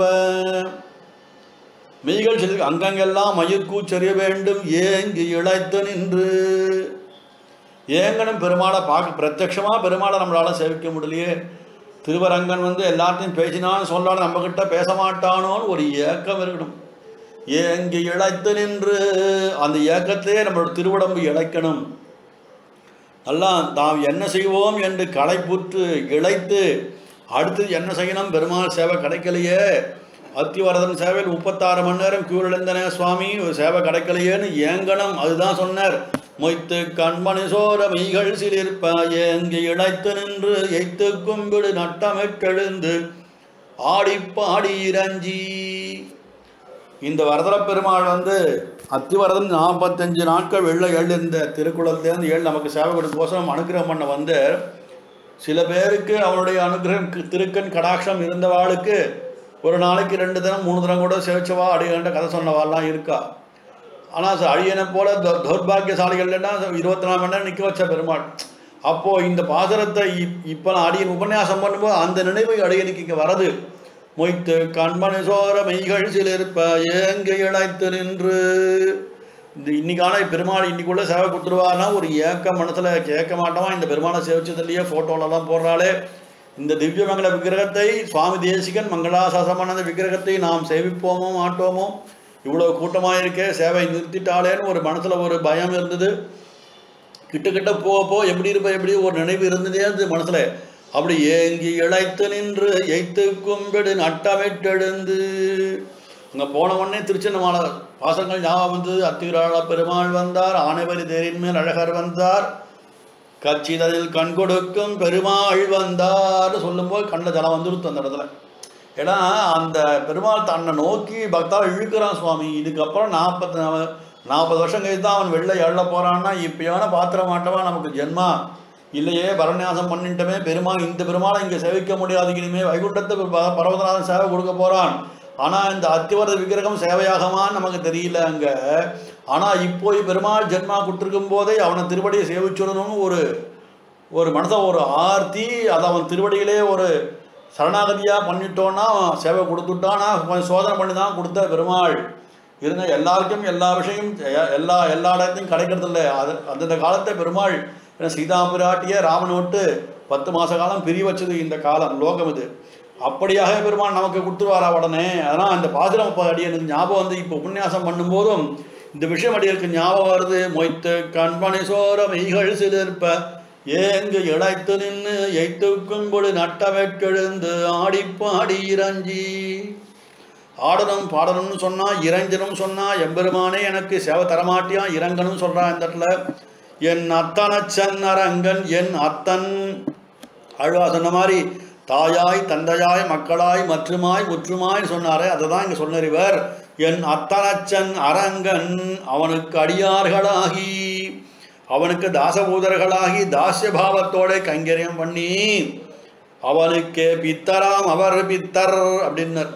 மெய்கள் சிலிர்க்க அங்கங்கெல்லாம் மயிர்கூச்செறிய வேண்டும் ஏங்கி இழைத்து நின்று ஏங்கனும் பெருமாளை பார்க்க பிரத்யட்சமாக பெருமாளை நம்மளால சேவிக்க முடியலையே. திருவரங்கன் வந்து எல்லாத்தையும் பேசினான்னு சொல்லாலும் நம்மக்கிட்ட பேச மாட்டானோன்னு ஒரு ஏக்கம் இருக்கணும். ஏங்கி இழைத்து நின்று அந்த ஏக்கத்திலே நம்மளோட திருவுடம்பு இழைக்கணும். நல்லா தாம் என்ன செய்வோம் என்று களைப்புற்று இழைத்து அடுத்தது என்ன செய்யணும், பெருமாள் சேவை கிடைக்கலையே, அத்திவரதன் சேவையில் முப்பத்தாறு மணி நேரம் கியூ எழுந்தனே சுவாமி ஒரு சேவை கிடைக்கலையேன்னு ஏங்கணும். அதுதான் சொன்னார். மொய்த்து கண்மணி சோர மெய்கள் சிலிர்ப்ப ஏங்கி இழைத்து நின்று எய்த்து கும்பிடு நட்டமிட்டெழுந்து ஆடிப்பாடி இறஞ்சி. இந்த வரதர பெருமாள் வந்து அத்திவரதன் நாற்பத்தஞ்சு நாட்கள் வெள்ள ஏழு இந்த திருக்குளத்துலேருந்து ஏழு நமக்கு சேவை கொடுக்கோசரம் அனுகிரகம் பண்ண வந்து சில பேருக்கு அவனுடைய அனுகிரகம் திருக்கண் கடாட்சம் இருந்தவாளுக்கு ஒரு நாளைக்கு ரெண்டு தினம் மூணு தினம் கூட சேவிச்சவா அடியன்ட்ட கதை சொன்னவாள்லாம் இருக்கா. ஆனால் அடியனை போல தௌர்பாகியசாலிகள்னா இருபத்தி நாலு மணி நேரம் நிற்க வச்ச பெருமாள். அப்போது இந்த பாசரத்தை இப் இப்போ நான் அடியன் உபன்யாசம் பண்ணும்போது அந்த நினைவு அடியனுக்கு இங்கே வரது. மொய்த்து கண்மணி சோர மெய்கள் சிலிர்ப்ப ஏங்கி இழைத்து நின்று. இந்த இன்னைக்கான பெருமாள் இன்னைக்குள்ள சேவை கொடுத்துருவாருன்னா ஒரு ஏக்கம் மனசில் கேட்க மாட்டோமா. இந்த பெருமாளை சேவிச்சதுலேயே ஃபோட்டோலலாம் போடுறாளே. இந்த திவ்யமங்கல விக்கிரகத்தை சுவாமி தேசிகன் மங்களாசாசமான விக்கிரகத்தை நாம் சேவிப்போமோ மாட்டோமோ, இவ்வளோ கூட்டமாக இருக்கே சேவை நிறுத்திட்டாளேன்னு ஒரு மனசில் ஒரு பயம் இருந்தது. கிட்ட கிட்ட போக போ எப்படி இருப்ப எப்படி ஒரு நினைவு இருந்ததே இருந்தது மனசில். அப்படி ஏங்கி இழைத்து நின்று எய்த்து கும்பிடு நட்டமிட்டெழுந்து அங்கே போன உடனே திருச்சின்னமால பாசங்கள் ஞாபகம் வந்தது. அத்திராள பெருமாள் வந்தார், ஆனைவரி தேரின் மேல் அழகர் வந்தார், கச்சிதனில் கண் கொடுக்கும் பெருமாள் வந்தார் சொல்லும்போது கண்ணில் ஜலம் வந்துருத்து அந்த இடத்துல. ஏன்னா அந்த பெருமாள் தன்னை நோக்கி பக்தால் இழுக்கிறான் சுவாமி. இதுக்கப்புறம் நாற்பத்தி நாற்பது வருஷம் கழித்து தான் அவன் வெளில எழ போகிறான்னா இப்போயான பாத்திர மாட்டவா நமக்கு ஜென்மா இல்லையே, பரநியாசம் பண்ணிட்டமே பெருமாள் இந்த பெருமாளை இங்கே சேவிக்க முடியாது, இனிமே வைகுண்டத்தை பர்வதநாதன் சேவை கொடுக்க போகிறான். ஆனால் இந்த அத்திவரத விக்கிரகம் சேவையாகமான்னு நமக்கு தெரியல அங்கே. ஆனால் இப்போ பெருமாள் ஜென்மா கொடுத்துருக்கும் போதே அவனை திருவடியை சேவிச்சுடணும்னு ஒரு ஒரு மனசை ஒரு ஆர்த்தி அதை அவன் திருவடியிலே ஒரு சரணாகதியாக பண்ணிட்டோன்னா சேவை கொடுத்துட்டான்னா கொஞ்சம் சோதனை பண்ணி தான் கொடுத்த பெருமாள். இருங்க எல்லாருக்கும் எல்லா விஷயம் எல்லா எல்லா இடத்தையும் கிடைக்கிறது இல்லை. அது அந்தந்த காலத்தை பெருமாள் ஏன்னா சீதா பிராட்டியை ராமனை விட்டு பத்து மாத காலம் பிரி வச்சது இந்த காலம் லோகம் இது. அப்படியாக பெருமாள் நமக்கு கொடுத்துருவாரா உடனே. அதனால் அந்த பாசுரம் இப்போ அடியனுக்கு ஞாபகம் வந்து இப்போ உபன்யாசம் பண்ணும்போதும் இந்த விஷயம் அடியனுக்கு ஞாபகம் வருது. மொய்த்து கண்மணி சோர மெய்கள் சிலிர்ப்ப ஏங்கு இழைத்து நின்று எய்த்து கும்பிடு நட்டமிட்டெழுந்து ஆடிப்பாடி இறஞ்சி. ஆடணும் பாடணும்னு சொன்னால் இறைஞ்சனும் சொன்னால் எம்பெருமானே எனக்கு சேவை தரமாட்டியா இறங்கணும் சொல்கிறான் இந்த இடத்துல. என் அத்தனச்சன் அரங்கன் என் அத்தன் அழுவா சொன்ன மாதிரி தாயாய் தந்தையாய் மக்களாய் மற்றுமாய் முற்றுமாய் சொன்னாரே அதை தான் இங்கே சொன்னார் இவர். என் அத்தனச்சன் அரங்கன் அவனுக்கு அடியார்களாகி அவனுக்கு தாசபூதர்களாகி தாசிய பாவத்தோட கைங்கரியம் பண்ணி அவனுக்கே பித்தராம் அவர் பித்தர் அப்படின்னர்.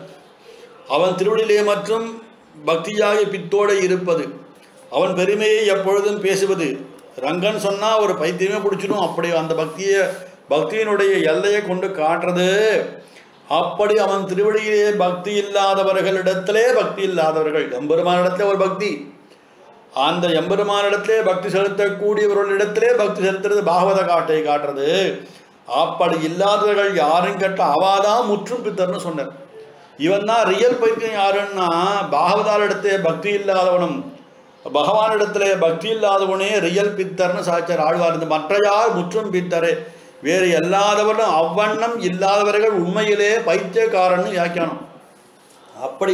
அவன் திருவடியிலே மற்றும் பக்தியாகி பித்தோடு இருப்பது, அவன் பெருமையை எப்பொழுதும் பேசுவது. ரங்கன் சொன்னால் ஒரு பைத்தியமே பிடிச்சிடும், அப்படி அந்த பக்தியை பக்தியினுடைய எல்லையை கொண்டு காட்டுறது. அப்படி அவன் திருவடியிலே பக்தி இல்லாதவர்களிடத்திலே பக்தி இல்லாதவர்கள், எம்பெருமானிடத்திலே ஒரு பக்தி, அந்த எம்பெருமானிடத்திலே பக்தி செலுத்தக்கூடியவர்களிடத்திலே பக்தி செலுத்துறது பாகவத காட்டை காட்டுறது. அப்படி இல்லாதவர்கள் யாருன்னு கேட்டால் அவாதான் முற்றும் பித்தர்னு சொன்னார். இவன் தான் ரியல் பைத்தியம். யாருன்னா பாகவதாரிடத்தே பக்தி இல்லாதவனும் பகவானிடத்திலே பக்தி இல்லாதவனே ரியல் பித்தர்னு சாச்சார் ஆழ்வார். இந்த மற்ற யார் முற்றும் பித்தரே, வேறு எல்லாதவரும் அவ்வண்ணம் இல்லாதவர்கள் உண்மையிலே பைத்தியக்காரன்னு வியாக்கியானம். அப்படி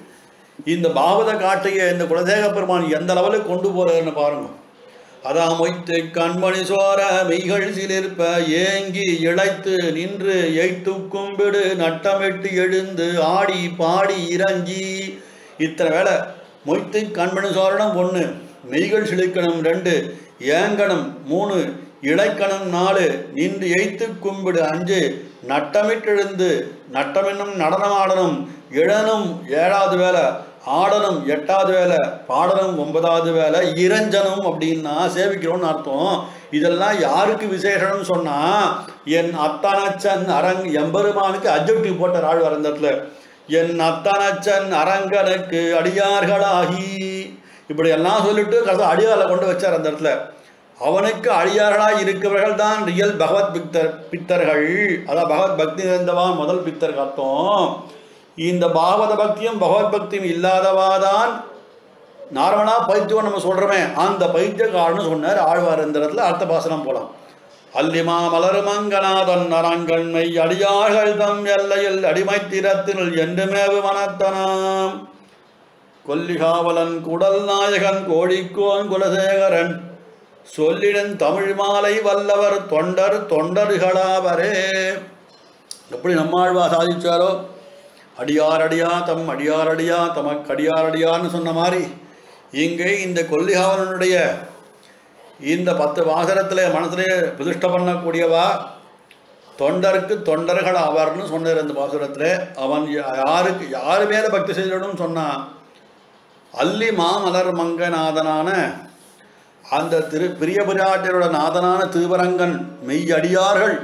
இந்த பாகவத காட்டையை இந்த குலதேக பெருமான் எந்த லெவலுக்கு கொண்டு போறாருன்னு பாருங்க. அதான் மொய்த்து கண்மணி சோர மெய்கள் சிலிர்ப்ப ஏங்கி இழைத்து நின்று எய்த்து கும்பிடு நட்டமிட்டு எழுந்து ஆடி பாடி இறஞ்சி. இத்தனை வேலை மொய்த்து கண்மணி சோரணம் ஒன்று, மெய்கள் சிலிக்கணும் ரெண்டு, ஏங்கணும் மூணு, இழைக்கணும் நாலு, நின்று எய்த்து கும்பிடு அஞ்சு, நட்டமிட்டெழுந்து நட்டமென்னும் நடனம் ஆடணும் இழனும் ஏழாவது வேலை, ஆடணும் எட்டாவது வேலை, பாடணும் ஒன்பதாவது வேலை, இறஞ்சனும் அப்படின்னா சேவிக்கிறோம்னு அர்த்தம். இதெல்லாம் யாருக்கு விசேஷம்னு சொன்னா என் அத்தனச்சன் அரங் எம்பெருமானுக்கு அப்ஜெக்டிவ் போட்டார் ஆழ்வார் அந்த இடத்துல. என் அத்தனச்சன் அரங்கனுக்கு அடியார்களாகி இப்படி எல்லாம் சொல்லிட்டு கதை அடியாரை கொண்டு வச்சார் அந்த இடத்துல. அவனுக்கு அடியார்களாக இருக்கிறவர்கள் தான் ரியல் பகவத் பித்தர் பித்தர்கள். அதான் பகவத் பக்தி நிறைந்தவான் முதல் பித்தர் அர்த்தம். இந்த பாகவத பக்தியும் பகவத் பக்தியும் இல்லாதவாதான் நார்மலா பைத்தியம் நம்ம சொல்றோமே அந்த பைத்தியக்காரன்னு சொன்னார் ஆழ்வார். இந்த இடத்துல அர்த்த பாசனம் போலாம். அல்லிமா மலருமங்கநாதன் நரங்கண்மை அடியார்கள் தம் எல்லையில் அடிமை திறத்தினுள் என்றுமேவு மனத்தனாம் கொல்லிகாவலன் குடல் நாயகன் கோழிக்கோன் குலசேகரன் சொல்லிடன் தமிழ் மாலை வல்லவர் தொண்டர் தொண்டர்களாவரே. எப்படி நம்மாழ்வா சாதிச்சாரோ அடியார் அடியா தம் அடியார் அடியா தமக்கு அடியார் அடியார்னு சொன்ன மாதிரி இங்கே இந்த கொல்லிகாவலனுடைய இந்த பத்து வாசகத்தில் மனசிலே பிரதிஷ்ட பண்ணக்கூடியவா தொண்டருக்கு தொண்டர்கள் அவர்னு சொன்னார். இந்த வாசகத்தில் அவன் யாருக்கு யாரு மேலே பக்தி செய்யணும்னு சொன்னான். அல்லி மாமலர் மங்கநாதனான அந்த திரு பிரியபிராட்டியரோட நாதனான திருவரங்கன் மெய்யடியார்கள்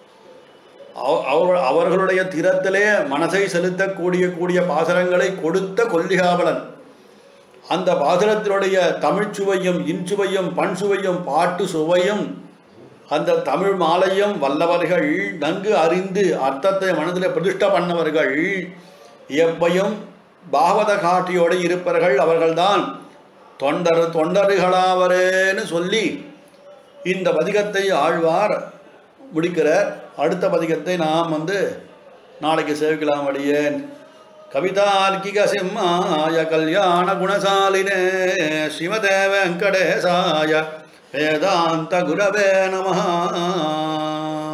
அவர் அவர்களுடைய திறத்திலே மனசை செலுத்தக்கூடிய கூடிய பாசரங்களை கொடுத்த கொல்லிகாவலன். அந்த பாசரத்தினுடைய தமிழ் சுவையும் இன்சுவையும் பண் சுவையும் பாட்டு சுவையும் அந்த தமிழ் மாலையும் வல்லவர்கள் நன்கு அறிந்து அர்த்தத்தை மனதில் பிரதிஷ்ட பண்ணவர்கள் எப்பையும் பாகவத காட்டியோடு இருப்பார்கள். அவர்கள்தான் தொண்டர் தொண்டர்களாவரேன்னு சொல்லி இந்த பதிகத்தை ஆழ்வார் முடிக்கிறார். அடுத்த பதிகத்தை நாம் வந்து நாளைக்கு சேவிக்கலாம். அடியேன் கவிதார்க்கிக சிம்மாய கல்யாண குணசாலினே ஸ்ரீமதே வெங்கடேசாய வேதாந்த குரவே நமஹ.